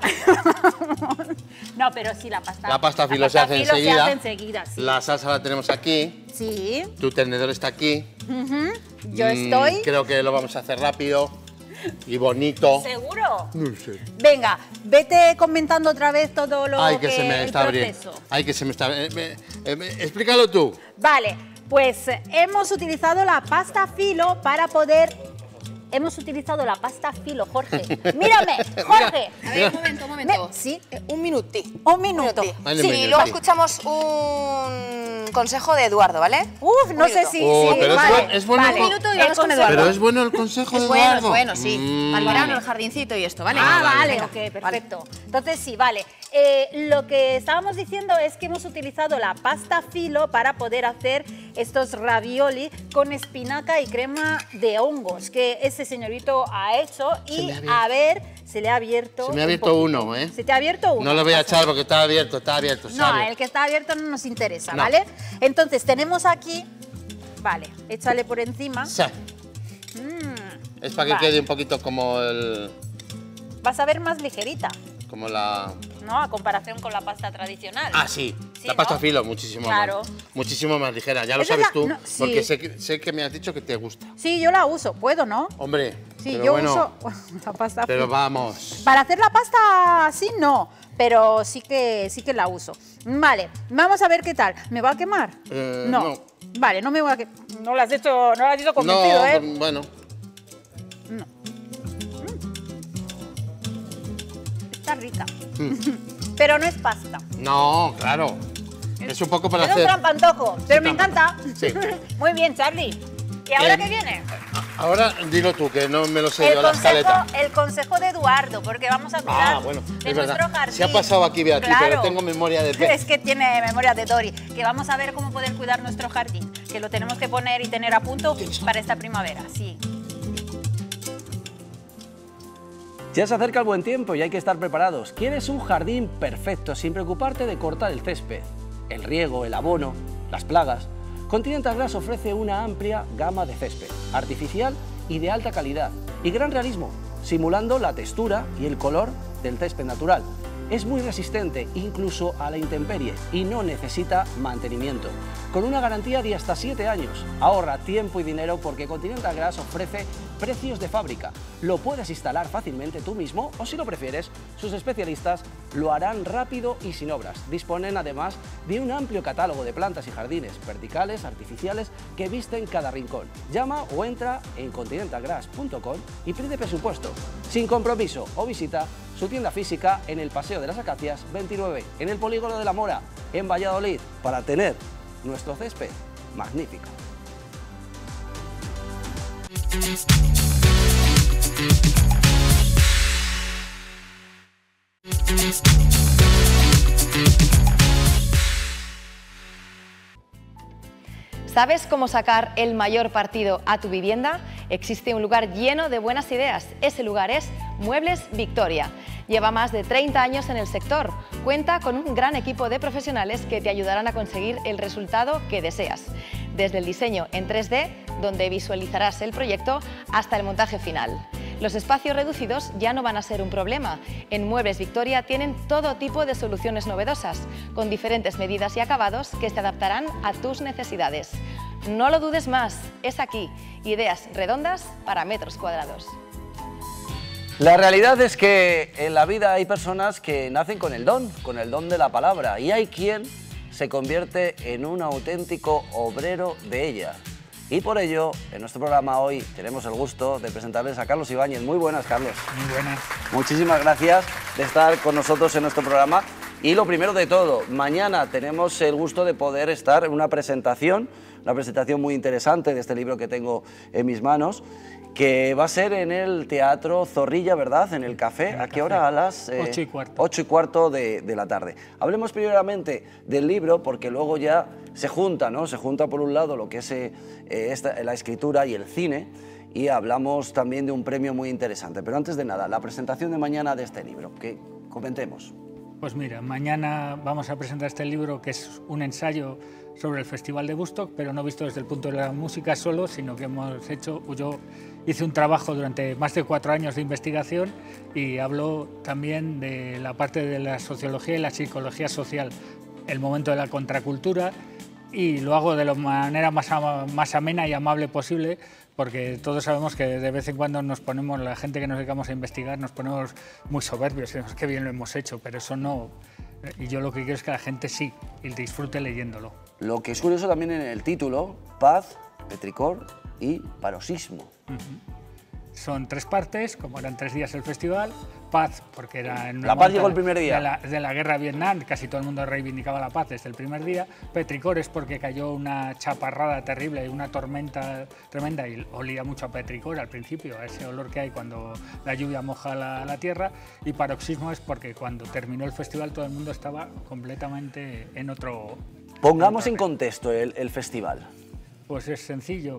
No, pero sí, la pasta.
la pasta filo se hace
filo
enseguida.
Se hace enseguida, sí.
La salsa la tenemos aquí.
Sí.
Tu tenedor está aquí.
Ujú. Yo
Mm,
estoy.
Creo que lo vamos a hacer rápido y bonito.
¿Seguro?
No sé.
Venga, vete comentando otra vez todo lo
Ay,
que,
que se me
el
está abriendo.
proceso.
Ay, que se me está... eh, eh, eh, explícalo tú.
Vale, pues eh, hemos utilizado la pasta filo para poder... Hemos utilizado la pasta filo, Jorge. Mírame, Jorge.
A ver, un momento, un momento.
Me- sí,
Un minuti.
un minuto.
Vale,
Sí,
minuti.
y luego escuchamos un consejo de Eduardo, ¿vale?
Uf, no
Un
sé
minuto.
si...
Oh,
sí,
pero es
vale,
buen- es bueno
vale.
con-
Un minuto y
El
vamos con
consejo.
Eduardo.
Pero es bueno el consejo de
Es bueno, es
Eduardo.
bueno, sí.
Mm.
Al verano, el jardincito y esto, ¿vale?
Ah,
Ah,
vale,
venga,
ok, perfecto. Entonces sí, vale. Eh, lo que estábamos diciendo es que hemos utilizado la pasta filo para poder hacer estos ravioli con espinaca y crema de hongos que ese señorito ha hecho
Se
y
me ha abierto.
a ver, se le ha abierto.
Se me ha
un
abierto
poquito.
uno, ¿eh?
¿Se te ha abierto uno?
No lo voy a
Pasa
echar porque está abierto, está abierto.
No,
sale.
el que está abierto no nos interesa,
No.
¿vale? Entonces tenemos aquí, vale, échale por encima.
Sí.
Mm,
Es para que
vale.
quede un poquito como el...
Vas a ver más ligerita,
Como la...
¿no? A comparación con la pasta tradicional.
Ah, sí.
Sí,
la pasta
¿no?
filo, muchísimo
Claro.
más. Muchísimo más ligera. Ya lo
Es
sabes
verdad,
tú,
no, sí.
porque sé que, sé que me has dicho que te gusta.
Sí, yo la uso, puedo, ¿no?
Hombre,
Sí,
pero
yo
bueno,
uso la pasta
pero
filo.
vamos.
Para hacer la pasta así no, pero sí que sí que la uso. Vale, vamos a ver qué tal. ¿Me va a quemar?
Eh,
no.
no.
Vale, no me voy a quemar. No lo has hecho, no lo has hecho convencido,
No,
¿eh?
bueno.
No. Está rica.
Mm.
Pero no es pasta.
No, claro. Es un poco para
Es un
hacer...
trampantojo, pero me encanta.
Sí.
Muy bien, Charlie. ¿Y ahora
Eh,
qué viene?
Ahora dilo tú, que no me lo sé
El
yo, la
consejo,
escaleta.
el consejo de Eduardo, porque vamos a cuidar
Ah, bueno,
de
es
nuestro
verdad.
jardín.
Se ha pasado aquí Beatriz,
Claro.
pero tengo memoria de pez.
Es que tiene memoria de Dory, que vamos a ver cómo poder cuidar nuestro jardín, que lo tenemos que poner y tener a punto para esta primavera, sí.
Ya se acerca el buen tiempo y hay que estar preparados. ¿Quieres un jardín perfecto sin preocuparte de cortar el césped, el riego, el abono, las plagas? Continental Grass ofrece una amplia gama de césped, artificial y de alta calidad, y gran realismo, simulando la textura y el color del césped natural. Es muy resistente incluso a la intemperie y no necesita mantenimiento. Con una garantía de hasta siete años. Ahorra tiempo y dinero porque Continental Grass ofrece precios de fábrica. Lo puedes instalar fácilmente tú mismo o, si lo prefieres, sus especialistas lo harán rápido y sin obras. Disponen además de un amplio catálogo de plantas y jardines verticales, artificiales, que visten cada rincón. Llama o entra en continental grass punto com y pide presupuesto, sin compromiso, o visita su tienda física en el Paseo de las Acacias veintinueve, en el Polígono de la Mora, en Valladolid, para tener nuestro césped magnífico.
¿Sabes cómo sacar el mayor partido a tu vivienda? Existe un lugar lleno de buenas ideas. Ese lugar es Muebles Victoria. Lleva más de treinta años en el sector. Cuenta con un gran equipo de profesionales que te ayudarán a conseguir el resultado que deseas. Desde el diseño en tres D, donde visualizarás el proyecto, hasta el montaje final. Los espacios reducidos ya no van a ser un problema. En Muebles Victoria tienen todo tipo de soluciones novedosas, con diferentes medidas y acabados que se adaptarán a tus necesidades. No lo dudes más, es aquí. Ideas redondas para metros cuadrados.
La realidad es que en la vida hay personas que nacen con el don, con el don de la palabra, y hay quien se convierte en un auténtico obrero de ella. Y por ello, en nuestro programa hoy tenemos el gusto de presentarles a Carlos Ibáñez. Muy buenas, Carlos.
Muy buenas.
Muchísimas gracias de estar con nosotros en nuestro programa. Y lo primero de todo, mañana tenemos el gusto de poder estar en una presentación, una presentación muy interesante de este libro que tengo en mis manos, que va a ser en el Teatro Zorrilla, ¿verdad? En el café. En el ¿A qué café. hora? A las eh,
ocho y cuarto.
Ocho y cuarto de, de la tarde. Hablemos primeramente del libro, porque luego ya se junta, ¿no? Se junta por un lado lo que es eh, esta, la escritura y el cine, y hablamos también de un premio muy interesante. Pero antes de nada, la presentación de mañana de este libro, que comentemos.
Pues mira, mañana vamos a presentar este libro, que es un ensayo sobre el Festival de Woodstock, pero no visto desde el punto de la música solo, sino que hemos hecho, yo hice un trabajo durante más de cuatro años de investigación y hablo también de la parte de la sociología y la psicología social, el momento de la contracultura, y lo hago de la manera más, más amena y amable posible, porque todos sabemos que de vez en cuando nos ponemos, la gente que nos dedicamos a investigar, nos ponemos muy soberbios y decimos, qué bien lo hemos hecho, pero eso no. Y yo lo que quiero es que la gente sí, y disfrute leyéndolo.
Lo que es curioso también en el título, paz, petricor y paroxismo.
Uh-huh. Son tres partes, como eran tres días el festival. Paz, porque era en
la paz llegó el primer día.
De la, de la guerra de Vietnam, casi todo el mundo reivindicaba la paz desde el primer día. Petricor es porque cayó una chaparrada terrible, una tormenta tremenda y olía mucho a petricor al principio, a ese olor que hay cuando la lluvia moja la, la tierra. Y paroxismo es porque cuando terminó el festival todo el mundo estaba completamente en otro...
Pongamos en contexto el, el festival.
Pues es sencillo,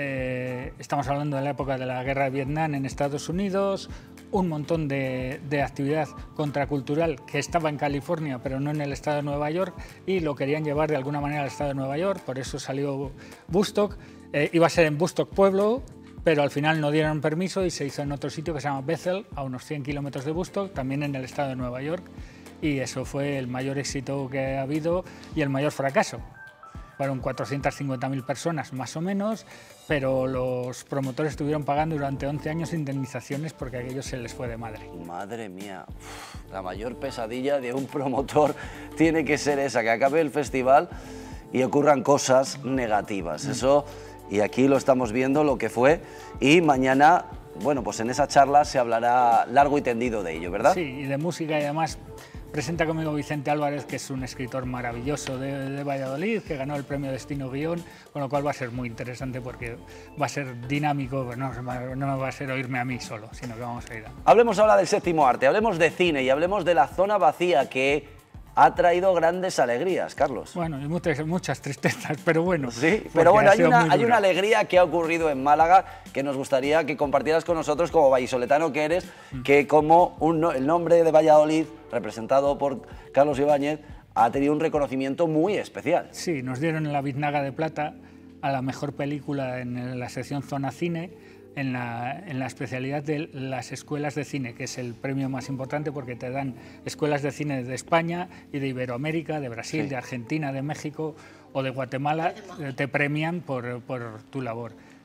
eh, estamos hablando de la época de la guerra de Vietnam en Estados Unidos, un montón de, de actividad contracultural que estaba en California pero no en el estado de Nueva York, y lo querían llevar de alguna manera al estado de Nueva York, por eso salió Woodstock. Eh, iba a ser en Woodstock pueblo, pero al final no dieron permiso y se hizo en otro sitio que se llama Bethel, a unos cien kilómetros de Woodstock, también en el estado de Nueva York, y eso fue el mayor éxito que ha habido y el mayor fracaso. Fueron cuatrocientas cincuenta mil personas más o menos, pero los promotores estuvieron pagando durante once años indemnizaciones porque a aquello se les fue de madre.
Madre mía, uf, la mayor pesadilla de un promotor tiene que ser esa, que acabe el festival y ocurran cosas negativas. Eso, y aquí lo estamos viendo lo que fue, y mañana, bueno, pues en esa charla se hablará largo y tendido de ello, ¿verdad?
Sí, y de música, y además presenta conmigo Vicente Álvarez, que es un escritor maravilloso de, de Valladolid, que ganó el premio Destino Guión, con lo cual va a ser muy interesante porque va a ser dinámico, no, no va a ser oírme a mí solo, sino que vamos a ir a...
Hablemos ahora del séptimo arte, hablemos de cine y hablemos de la zona vacía, que ha traído grandes alegrías, Carlos.
Bueno, y muchas, muchas tristezas, pero bueno.
Sí, pero bueno, hay una, hay una alegría que ha ocurrido en Málaga que nos gustaría que compartieras con nosotros como vallisoletano que eres, mm. que como un, el nombre de Valladolid, representado por Carlos Ibáñez, ha tenido un reconocimiento muy especial.
Sí, nos dieron la Biznaga de Plata a la mejor película en la sección Zona Cine, En la, en la especialidad de las escuelas de cine, que es el premio más importante porque te dan escuelas de cine de España y de Iberoamérica, de Brasil, sí. de Argentina, de México o de Guatemala, te premian por, por tu labor.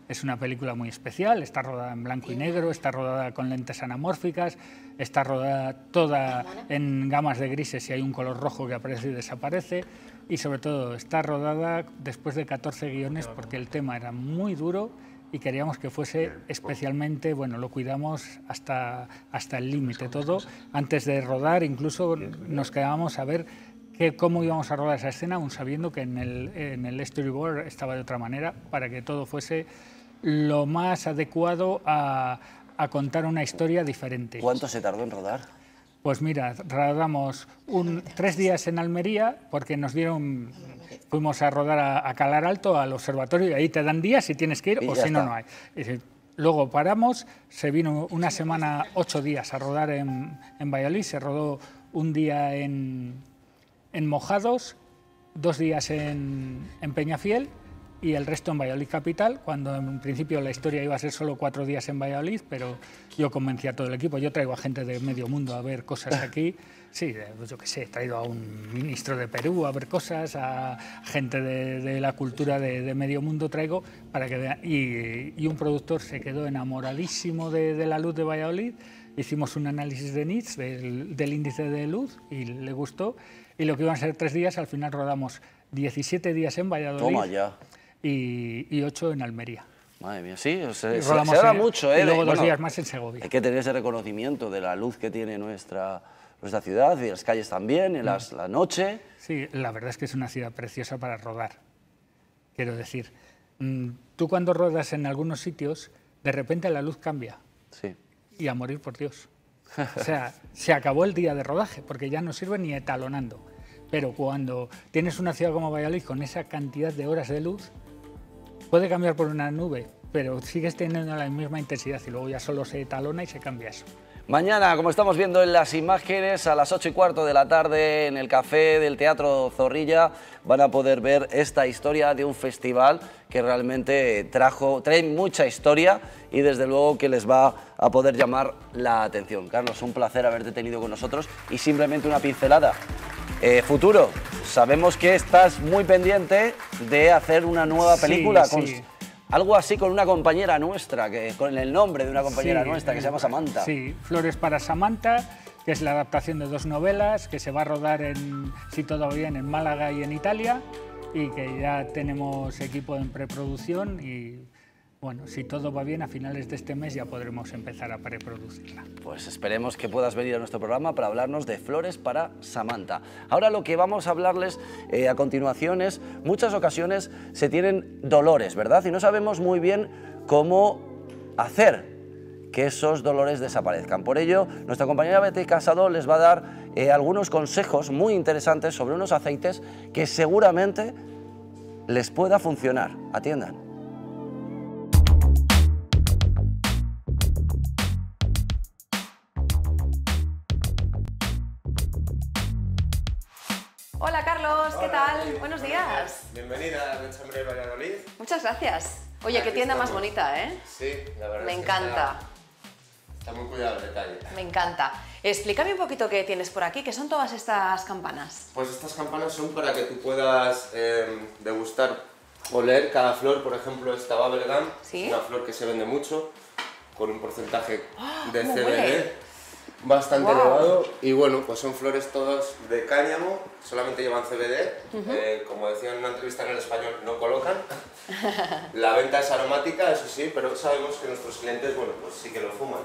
Es una película muy especial, está rodada en blanco y negro, está rodada con lentes anamórficas, está rodada toda en gamas de grises y hay un color rojo que aparece y desaparece, y sobre todo está rodada después de catorce guiones porque el tema era muy duro y queríamos que fuese especialmente, bueno, lo cuidamos hasta, hasta el límite todo. Antes de rodar incluso nos quedábamos a ver que cómo íbamos a rodar esa escena, aún sabiendo que en el, en el storyboard estaba de otra manera, para que todo fuese lo más adecuado a, a contar una historia diferente.
¿Cuánto se tardó en rodar?
Pues mira, rodamos un, tres días en Almería, porque nos dieron, fuimos a rodar a, a Calar Alto, al observatorio, y ahí te dan días si tienes que ir,
Y
o
ya
si no,
está.
no hay. Y dice, luego paramos, se vino una semana, ocho días a rodar en, en Valladolid, se rodó un día en, en Mojados, dos días en, en Peñafiel y el resto en Valladolid capital, cuando en principio la historia iba a ser solo cuatro días en Valladolid, pero yo convencí a todo el equipo, yo traigo a gente de medio mundo a ver cosas aquí, sí, pues yo qué sé, he traído a un ministro de Perú a ver cosas, a gente de, de la cultura de, de medio mundo traigo, para que vean, y, y un productor se quedó enamoradísimo de, de la luz de Valladolid, hicimos un análisis de nits, del, del índice de luz, y le gustó, y lo que iban a ser tres días, al final rodamos diecisiete días en Valladolid.
Toma ya.
Y, y ocho en Almería.
Madre mía, sí, o sea,
Y
se,
rodamos
se habla
en-
mucho, ¿eh?
y luego
de-
dos
bueno,
días más en Segovia.
Hay que tener ese reconocimiento de la luz que tiene nuestra, nuestra ciudad, y las calles también, en las, la noche.
Sí, la verdad es que es una ciudad preciosa para rodar. Quiero decir, mm, tú cuando rodas en algunos sitios, de repente la luz cambia.
Sí.
Y a morir por Dios. O sea, se acabó el día de rodaje, porque ya no sirve ni etalonando. Pero cuando tienes una ciudad como Valladolid con esa cantidad de horas de luz, puede cambiar por una nube, pero sigues teniendo la misma intensidad y luego ya solo se etalona y se cambia eso.
Mañana, como estamos viendo en las imágenes, a las ocho y cuarto de la tarde en el café del Teatro Zorrilla van a poder ver esta historia de un festival que realmente trajo, trae mucha historia y desde luego que les va a poder llamar la atención. Carlos, un placer haberte tenido con nosotros y simplemente una pincelada. Eh, futuro, sabemos que estás muy pendiente de hacer una nueva
Sí,
película con
sí.
algo así con una compañera nuestra, que con el nombre de una compañera
Sí,
nuestra que se llama Samantha.
Sí, Flores para Samantha, que es la adaptación de dos novelas, que se va a rodar, en, si todo va bien, en Málaga y en Italia, y que ya tenemos equipo en preproducción y, bueno, si todo va bien, a finales de este mes ya podremos empezar a preproducirla.
Pues esperemos que puedas venir a nuestro programa para hablarnos de Flores para Samantha. Ahora lo que vamos a hablarles eh, a continuación es, muchas ocasiones se tienen dolores, ¿verdad? Y no sabemos muy bien cómo hacer que esos dolores desaparezcan. Por ello, nuestra compañera Betty Casado les va a dar eh, algunos consejos muy interesantes sobre unos aceites que seguramente les pueda funcionar. Atiendan.
Hola Carlos, ¿qué tal? Buenos días.
Bienvenida a Bechambre Valladolid.
Muchas gracias. Oye, qué
Aquí
tienda más
estamos.
bonita, ¿eh?
Sí, la verdad
Me
es que
encanta,
Está, está muy cuidado el detalle.
me encanta. Explícame un poquito qué tienes por aquí, qué son todas estas campanas.
Pues estas campanas son para que tú puedas eh, degustar, oler cada flor. Por ejemplo, esta Bubblegum,
¿Sí?
una flor que se vende mucho, con un porcentaje
¡Ah,
de
cómo
C B D
huele!
bastante
Guau.
elevado. Y bueno, pues son flores todas de cáñamo, solamente llevan C B D.
Ujú.
Eh, como decían en una entrevista en el Español, no colocan. La venta es aromática, eso sí, pero sabemos que nuestros clientes, bueno, pues sí que lo fuman.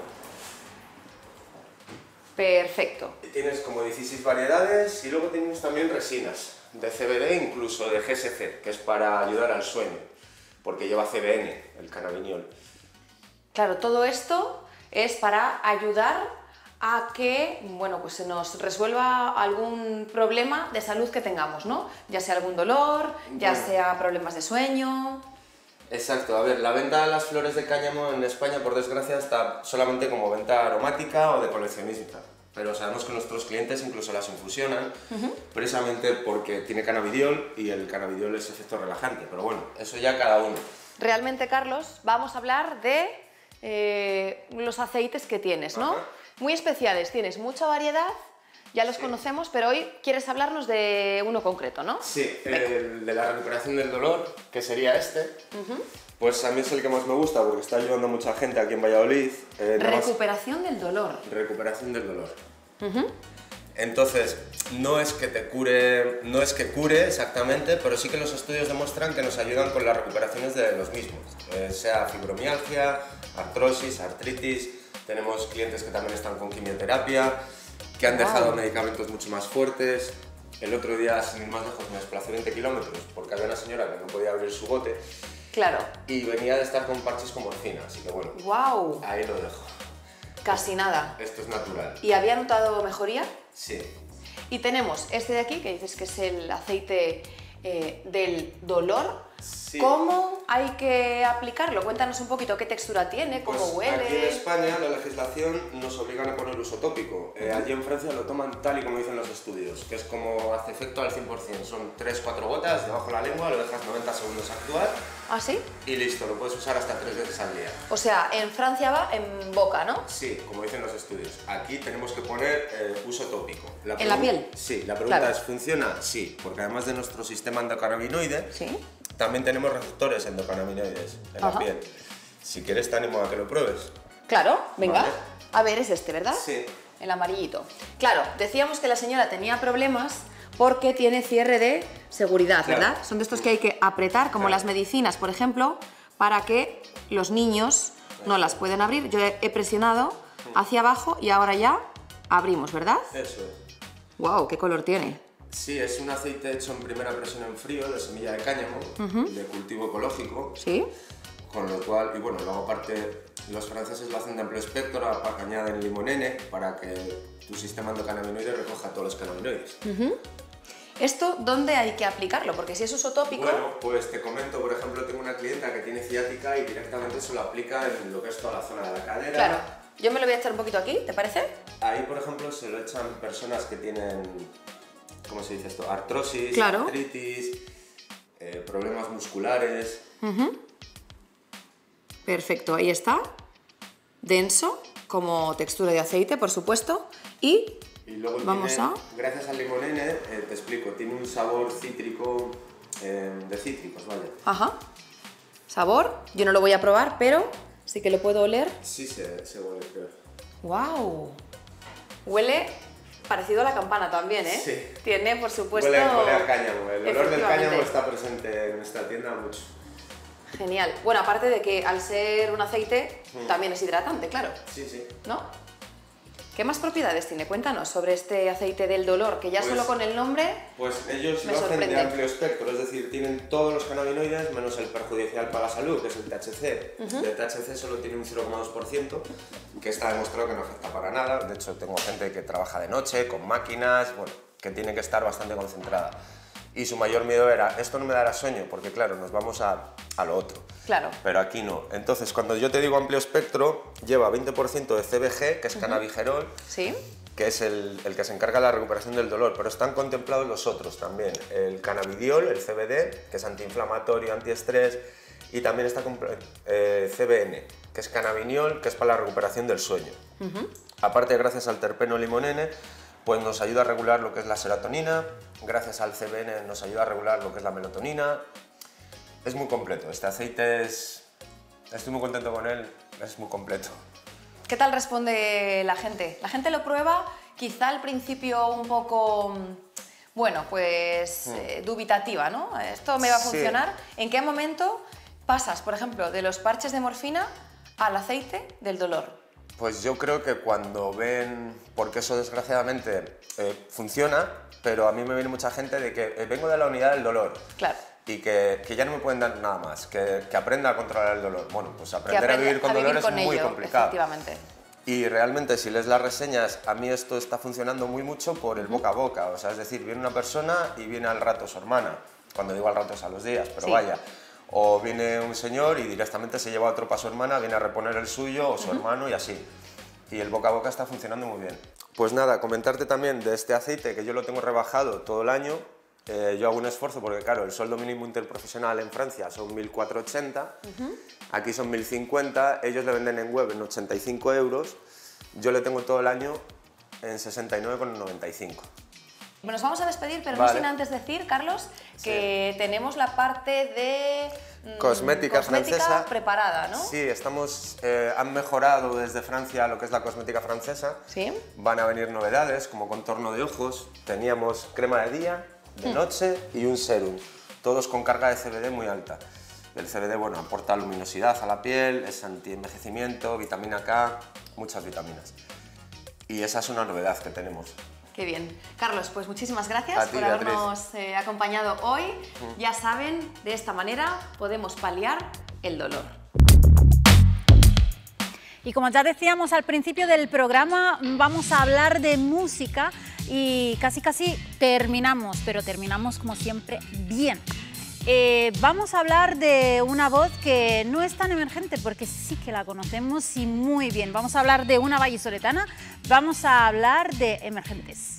Perfecto.
Tienes como dieciséis variedades y luego tienes también resinas de C B D, incluso de G S C, que es para ayudar al sueño, porque lleva C B N, el cannabidiol.
Claro, todo esto es para ayudar a que, bueno, pues se nos resuelva algún problema de salud que tengamos, ¿no? Ya sea algún dolor, ya
Bueno.
sea problemas de sueño.
Exacto, a ver, la venta de las flores de cáñamo en España, por desgracia, está solamente como venta aromática o de coleccionista. Pero sabemos que nuestros clientes incluso las infusionan,
Ujú.
precisamente porque tiene cannabidiol y el cannabidiol es efecto relajante. Pero bueno, eso ya cada uno.
Realmente, Carlos, vamos a hablar de eh, los aceites que tienes, ¿no?
Ajá.
Muy especiales, tienes mucha variedad, ya los conocemos, pero hoy quieres hablarnos de uno concreto, ¿no?
Sí, el de la recuperación del dolor, que sería este,
Ujú.
Pues a mí es el que más me gusta porque está ayudando a mucha gente aquí en Valladolid. Eh, nada más-
Recuperación del dolor.
Recuperación del dolor.
Ujú.
Entonces, no es que te cure, no es que cure exactamente, pero sí que los estudios demuestran que nos ayudan con las recuperaciones de los mismos, eh, sea fibromialgia, artrosis, artritis. Tenemos clientes que también están con quimioterapia, que han dejado
Wow.
medicamentos mucho más fuertes. El otro día, sin ir más lejos, me desplacé veinte kilómetros porque había una señora que no podía abrir su bote
Claro.
y venía de estar con parches con morfina, así que bueno,
Wow.
ahí lo dejo.
Casi nada.
Esto es natural.
¿Y había notado mejoría?
Sí.
Y tenemos este de aquí, que dices que es el aceite eh, del dolor.
Sí.
¿Cómo hay que aplicarlo? Cuéntanos un poquito qué textura tiene, cómo
Pues
huele.
aquí en España la legislación nos obligan a poner uso tópico. Eh, allí en Francia lo toman tal y como dicen los estudios, que es como hace efecto al cien por cien. Son tres cuatro gotas debajo de la lengua, lo dejas noventa segundos actuar
¿Ah, sí?
y listo, lo puedes usar hasta tres veces al día.
O sea, en Francia va en boca, ¿no?
Sí, como dicen los estudios. Aquí tenemos que poner eh, uso tópico.
¿En la
pregun-
piel?
Sí, la pregunta
Claro.
es, ¿funciona? Sí, porque además de nuestro sistema endocannabinoide,
¿Sí?
también tenemos receptores endocannabinoides en
Ajá.
la piel. Si quieres te animo a que lo pruebes.
Claro, venga.
Vale.
A ver, es este, ¿verdad?
Sí.
El amarillito. Claro, decíamos que la señora tenía problemas porque tiene cierre de seguridad,
Claro.
¿verdad? Son de estos que hay que apretar, como
Claro.
las medicinas, por ejemplo, para que los niños no las pueden abrir. Yo he he presionado hacia abajo y ahora ya abrimos, ¿verdad?
Eso es.
¡Wow! ¿Qué color tiene?
Sí, es un aceite hecho en primera presión en frío de semilla de cáñamo,
Ujú.
de cultivo ecológico,
¿Sí?
con lo cual, y bueno, luego aparte los franceses lo hacen de amplio espectro, apa- añaden limonene para que tu sistema endocannabinoide recoja todos los cannabinoides.
Ujú. ¿Esto dónde hay que aplicarlo? Porque si es uso tópico...
Bueno, pues te comento, por ejemplo, tengo una clienta que tiene ciática y directamente se lo aplica en lo que es toda la zona de la cadera.
Claro. Yo me lo voy a echar un poquito aquí, ¿te parece?
Ahí, por ejemplo, se lo echan personas que tienen, ¿cómo se dice esto? Artrosis,
Claro.
artritis, eh, problemas musculares.
Ujú. Perfecto, ahí está. Denso, como textura de aceite, por supuesto. Y
Y luego
vamos
tiene,
a...
gracias al limonene, eh, te explico, tiene un sabor cítrico, eh, de cítricos, vaya.
Ajá. Sabor, yo no lo voy a probar, pero sí que lo puedo oler.
Sí, se, se huele, creo.
¡Wow! Huele parecido a la campana también, ¿eh?
Sí.
Tiene, por supuesto...
Huele, huele a cáñamo, el olor del
Efectivamente.
cáñamo está presente en nuestra tienda mucho.
Genial. Bueno, aparte de que al ser un aceite,
Mm.
también es hidratante, claro,
Sí, sí.
¿no? ¿Qué más propiedades tiene? Cuéntanos sobre este aceite del dolor, que ya
Pues-
solo con el nombre...
Pues ellos
Me
lo hacen
sorprende.
de amplio espectro, es decir, tienen todos los cannabinoides menos el perjudicial para la salud, que es el T H C.
Ujú.
El T H C solo tiene un cero coma dos por ciento, que está demostrado que no afecta para nada. De hecho, tengo gente que trabaja de noche, con máquinas, bueno, que tiene que estar bastante concentrada. Y su mayor miedo era, esto no me dará sueño, porque claro, nos vamos a, a lo otro.
Claro.
Pero aquí no. Entonces, cuando yo te digo amplio espectro, lleva veinte por ciento de C B G, que es cannabigerol,
¿Sí?
que es el, el que se encarga de la recuperación del dolor, pero están contemplados los otros también. El cannabidiol, el C B D, que es antiinflamatorio, antiestrés, y también está comple- eh, C B N, que es cannabiniol, que es para la recuperación del sueño.
Ujú.
Aparte, gracias al terpeno limonene, pues nos ayuda a regular lo que es la serotonina, gracias al C B N nos ayuda a regular lo que es la melatonina. Es muy completo, este aceite es... Estoy muy contento con él, es muy completo.
¿Qué tal responde la gente? La gente lo prueba, quizá al principio un poco, mm, bueno, pues
Mm.
eh, dubitativa, ¿no? ¿Esto me va a
Sí.
funcionar? ¿En qué momento pasas, por ejemplo, de los parches de morfina al aceite del dolor?
Pues yo creo que cuando ven, porque eso desgraciadamente eh, funciona, pero a mí me viene mucha gente de que eh, vengo de la unidad del dolor
Claro.
y que, que ya no me pueden dar nada más, que, que aprenda a controlar el dolor. Bueno, pues aprender
que aprende
a vivir con dolor
con
es muy
ello,
complicado.
efectivamente.
Y realmente si lees las reseñas, a mí esto está funcionando muy mucho por el boca a boca, o sea, es decir, viene una persona y viene al rato su hermana, cuando digo al rato es a los días, pero
Sí.
vaya. O viene un señor y directamente se lleva otro para su hermana, viene a reponer el suyo o su
Ujú.
hermano y así. Y el boca a boca está funcionando muy bien. Pues nada, comentarte también de este aceite que yo lo tengo rebajado todo el año. Eh, yo hago un esfuerzo porque, claro, el sueldo mínimo interprofesional en Francia son mil cuatrocientos ochenta, aquí son mil cincuenta, ellos le venden en web en ochenta y cinco euros, yo le tengo todo el año en sesenta y nueve con noventa y cinco.
Nos vamos a despedir, pero
Vale.
no sin antes decir, Carlos, que sí. tenemos la parte de mmm,
cosmética,
cosmética
francesa
preparada, ¿no?
Sí, estamos, eh, han mejorado desde Francia lo que es la cosmética francesa.
Sí.
Van a venir novedades como contorno de ojos. Teníamos crema de día, de
Hmm.
noche y un serum, todos con carga de C B D muy alta. El C B D, bueno, aporta luminosidad a la piel, es anti-envejecimiento, vitamina K, muchas vitaminas. Y esa es una novedad que tenemos.
Qué bien. Carlos, pues muchísimas gracias
A ti,
por
Beatriz.
habernos eh, acompañado hoy.
Mm.
Ya saben, de esta manera podemos paliar el dolor.
Y como ya decíamos al principio del programa, vamos a hablar de música y casi casi terminamos, pero terminamos como siempre bien. Eh, vamos a hablar de una voz que no es tan emergente porque sí que la conocemos y muy bien. Vamos a hablar de una vallisoletana, vamos a hablar de Emergentes.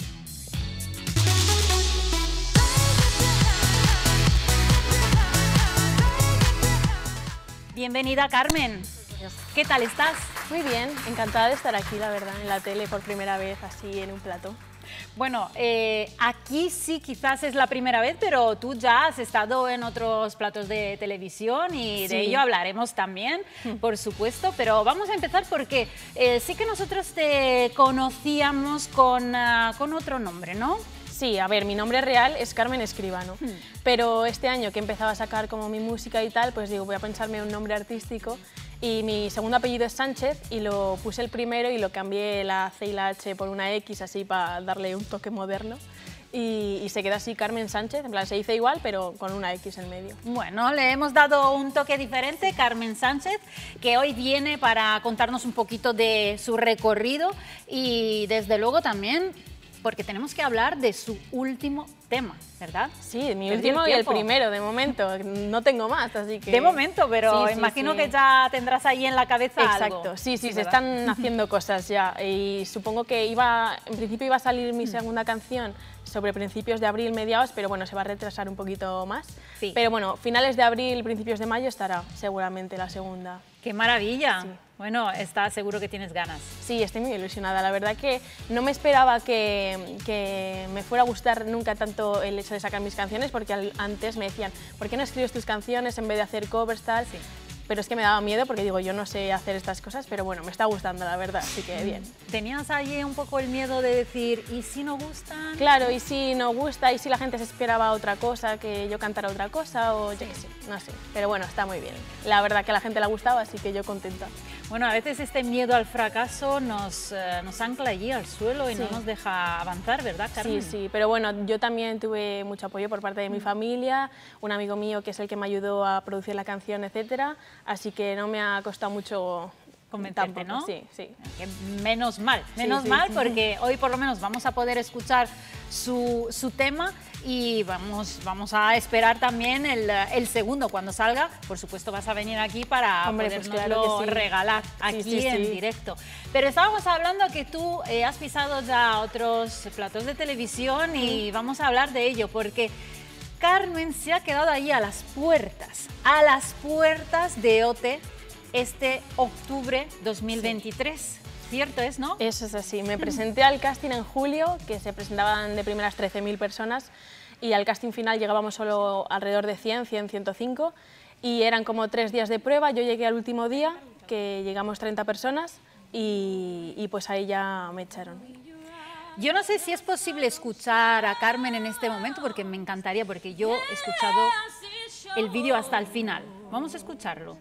Bienvenida, Carmen. ¿Qué tal estás?
Muy bien, encantada de estar aquí, la verdad, en la tele por primera vez, así en un plató.
Bueno, eh, aquí sí quizás es la primera vez, pero tú ya has estado en otros platos de televisión y
Sí.
de ello hablaremos también, por supuesto, pero vamos a empezar porque eh, sí que nosotros te conocíamos con, uh, con otro nombre, ¿no?
Sí, a ver, mi nombre real es Carmen Escribano,
Hmm.
pero este año que empezaba a sacar como mi música y tal, pues digo, voy a pensarme un nombre artístico y mi segundo apellido es Sánchez y lo puse el primero y lo cambié la C y la H por una X así para darle un toque moderno y, y se queda así Carmen Sánchez, en plan se dice igual pero con una X en medio.
Bueno, le hemos dado un toque diferente, Carmen Sánchez, que hoy viene para contarnos un poquito de su recorrido y desde luego también porque tenemos que hablar de su último tema, ¿verdad?
Sí, mi
Perdí
último
el
y el
tiempo.
primero, de momento, no tengo más, así que...
De momento, pero
Sí, sí,
imagino
sí.
que ya tendrás ahí en la cabeza
Exacto,
algo.
sí, sí, se
¿verdad?
están haciendo cosas ya y supongo que iba, en principio iba a salir mi segunda canción sobre principios de abril, mediados, pero bueno, se va a retrasar un poquito más.
Sí.
Pero bueno, finales de abril, principios de mayo estará seguramente la segunda.
¡Qué maravilla!
Sí.
Bueno, está seguro que tienes ganas.
Sí, estoy muy ilusionada. La verdad que no me esperaba que, que me fuera a gustar nunca tanto el hecho de sacar mis canciones, porque al- antes me decían, ¿por qué no escribes tus canciones en vez de hacer covers, tal?
Sí.
Pero es que me daba miedo porque digo, yo no sé hacer estas cosas, pero bueno, me está gustando, la verdad, así que bien.
¿Tenías allí un poco el miedo de decir, ¿y si no gustan?
Claro, y si no gusta, y si la gente se esperaba otra cosa, que yo cantara otra cosa, o yo qué sé, no sé. Pero bueno, está muy bien. La verdad que a la gente le ha gustado, así que yo contenta.
Bueno, a veces este miedo al fracaso nos, eh, nos ancla allí al suelo y
Sí.
no nos deja avanzar, ¿verdad, Carmen?
Sí, sí, pero bueno, yo también tuve mucho apoyo por parte de mi familia, un amigo mío que es el que me ayudó a producir la canción, etcétera, así que no me ha costado mucho
Convencerte,
tampoco,
¿no?
Sí, sí.
Que menos mal, menos
sí,
mal,
sí.
porque hoy por lo menos vamos a poder escuchar su, su tema y vamos, vamos a esperar también el, el segundo cuando salga. Por supuesto vas a venir aquí para
Hombre, pues
podernoslo
claro que sí.
regalar
Sí,
aquí
sí,
en
sí.
directo. Pero estábamos hablando que tú eh, has pisado ya otros platos de televisión y vamos a hablar de ello porque Carmen se ha quedado ahí a las puertas, a las puertas de O T este octubre dos mil veintitrés. Cierto es, ¿no?
Eso es así. Me presenté al casting en julio, que se presentaban de primeras trece mil personas, y al casting final llegábamos solo alrededor de cien, cien, ciento cinco, y eran como tres días de prueba. Yo llegué al último día, que llegamos treinta personas, y, y pues ahí ya me echaron.
Yo no sé si es posible escuchar a Carmen en este momento, porque me encantaría, porque yo he escuchado el vídeo hasta el final. Vamos a escucharlo.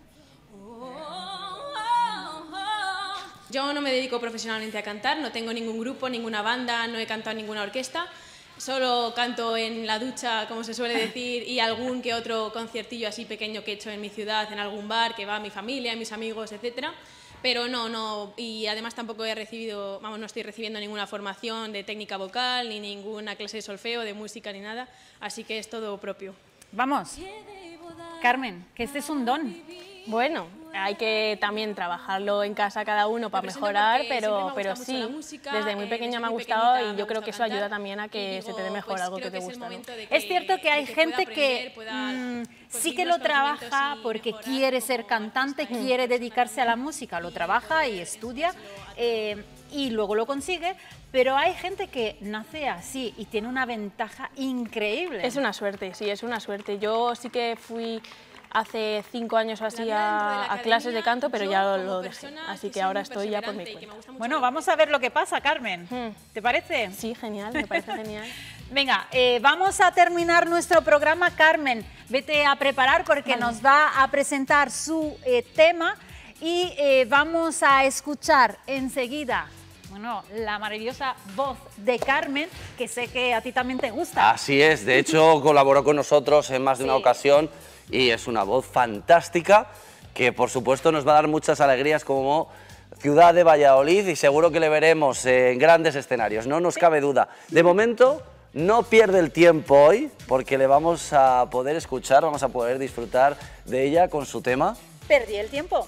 Yo no me dedico profesionalmente a cantar, no tengo ningún grupo, ninguna banda, no he cantado en ninguna orquesta, solo canto en la ducha, como se suele decir, y algún que otro conciertillo así pequeño que he hecho en mi ciudad, en algún bar, que va mi familia, mis amigos, etcétera. Pero no, no, y además tampoco he recibido, vamos, no estoy recibiendo ninguna formación de técnica vocal, ni ninguna clase de solfeo, de música, ni nada, así que es todo propio.
Vamos, Carmen, que este es un don.
Bueno, hay que también trabajarlo en casa cada uno para
presento
mejorar,
porque siempre me
pero,
ha
pero
gustado mucho
sí,
la música,
desde muy
eh,
pequeña
desde
me ha
muy
gustado
pequeñita
y
me
yo creo
gusta
que eso
cantar,
ayuda también a que
y
se te dé
digo,
mejor
pues
algo
creo
que te
que es el
gusta, ¿no?
momento de
Es cierto que hay
que pueda
gente que
aprender, pueda
mm, sí
conseguir
que
los
lo trabaja
conocimientos y
porque
mejorar
quiere ser cantante, quiere dedicarse a la música, lo trabaja y estudia. eh, y luego lo consigue, pero hay gente que nace así y tiene una ventaja increíble.
Es una suerte, sí, es una suerte. Yo sí que fui hace cinco años o así a, a clases de canto, pero ya lo, lo dejé, así que ahora estoy ya por mi cuenta.
Bueno, vamos a ver lo que pasa, Carmen. ¿Te parece?
Sí, genial, me parece genial.
Venga, eh, vamos a terminar nuestro programa. Carmen, vete a preparar porque vale. nos va a presentar su eh, tema y eh, vamos a escuchar enseguida, bueno, la maravillosa voz de Carmen, que sé que a ti también te gusta.
Así es, de hecho colaboró con nosotros en más de una sí. ocasión y es una voz fantástica que por supuesto nos va a dar muchas alegrías como ciudad de Valladolid y seguro que le veremos en grandes escenarios, no nos cabe duda. De momento no pierde el tiempo hoy porque le vamos a poder escuchar, vamos a poder disfrutar de ella con su tema.
Perdí el tiempo.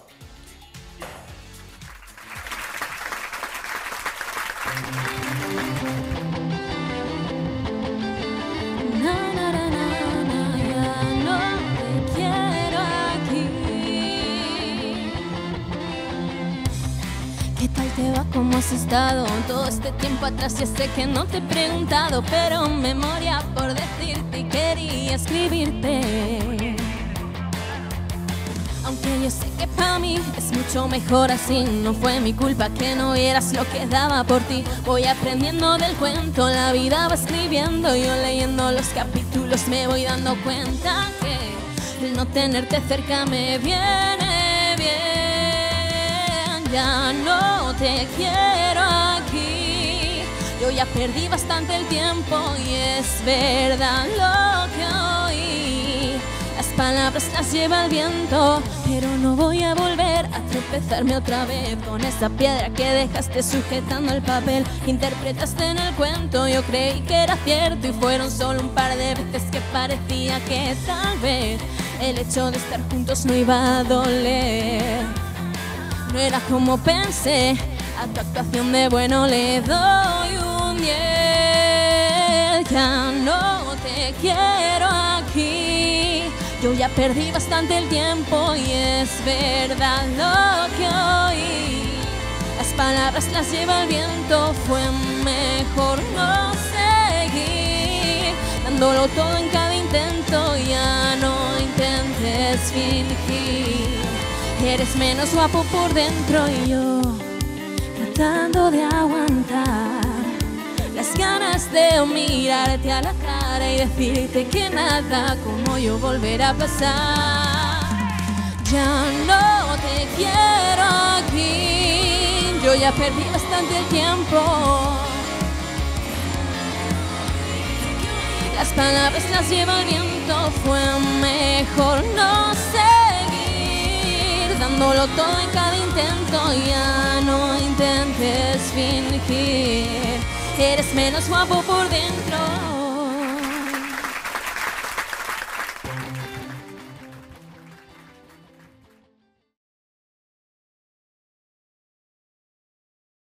¿Qué tal te va? ¿Cómo has estado? Todo este tiempo atrás ya sé que no te he preguntado, pero memoria por decirte quería escribirte. Aunque yo sé que para mí es mucho mejor así, no fue mi culpa que no vieras lo que daba por ti. Voy aprendiendo del cuento, la vida va escribiendo, yo leyendo los capítulos me voy dando cuenta que el no tenerte cerca me viene bien. Ya no te quiero aquí, yo ya perdí bastante el tiempo y es verdad lo que oí. Las palabras las lleva el viento, pero no voy a volver a tropezarme otra vez con esa piedra que dejaste sujetando el papel. Interpretaste en el cuento, yo creí que era cierto y fueron solo un par de veces que parecía que tal vez el hecho de estar juntos no iba a doler. No era como pensé, a tu actuación de bueno le doy un diez. Ya no te quiero aquí, yo ya perdí bastante el tiempo y es verdad lo que oí. Las palabras las lleva el viento, fue mejor no seguir dándolo todo en cada intento, ya no intentes fingir. Eres menos guapo por dentro y yo tratando de aguantar las ganas de mirarte a la cara y decirte que nada como yo volverá a pasar. Ya no te quiero aquí, yo ya perdí bastante el tiempo. Las palabras las lleva el viento, fue mejor no seguir dándolo todo en cada intento, ya no intentes fingir. Eres menos guapo por dentro.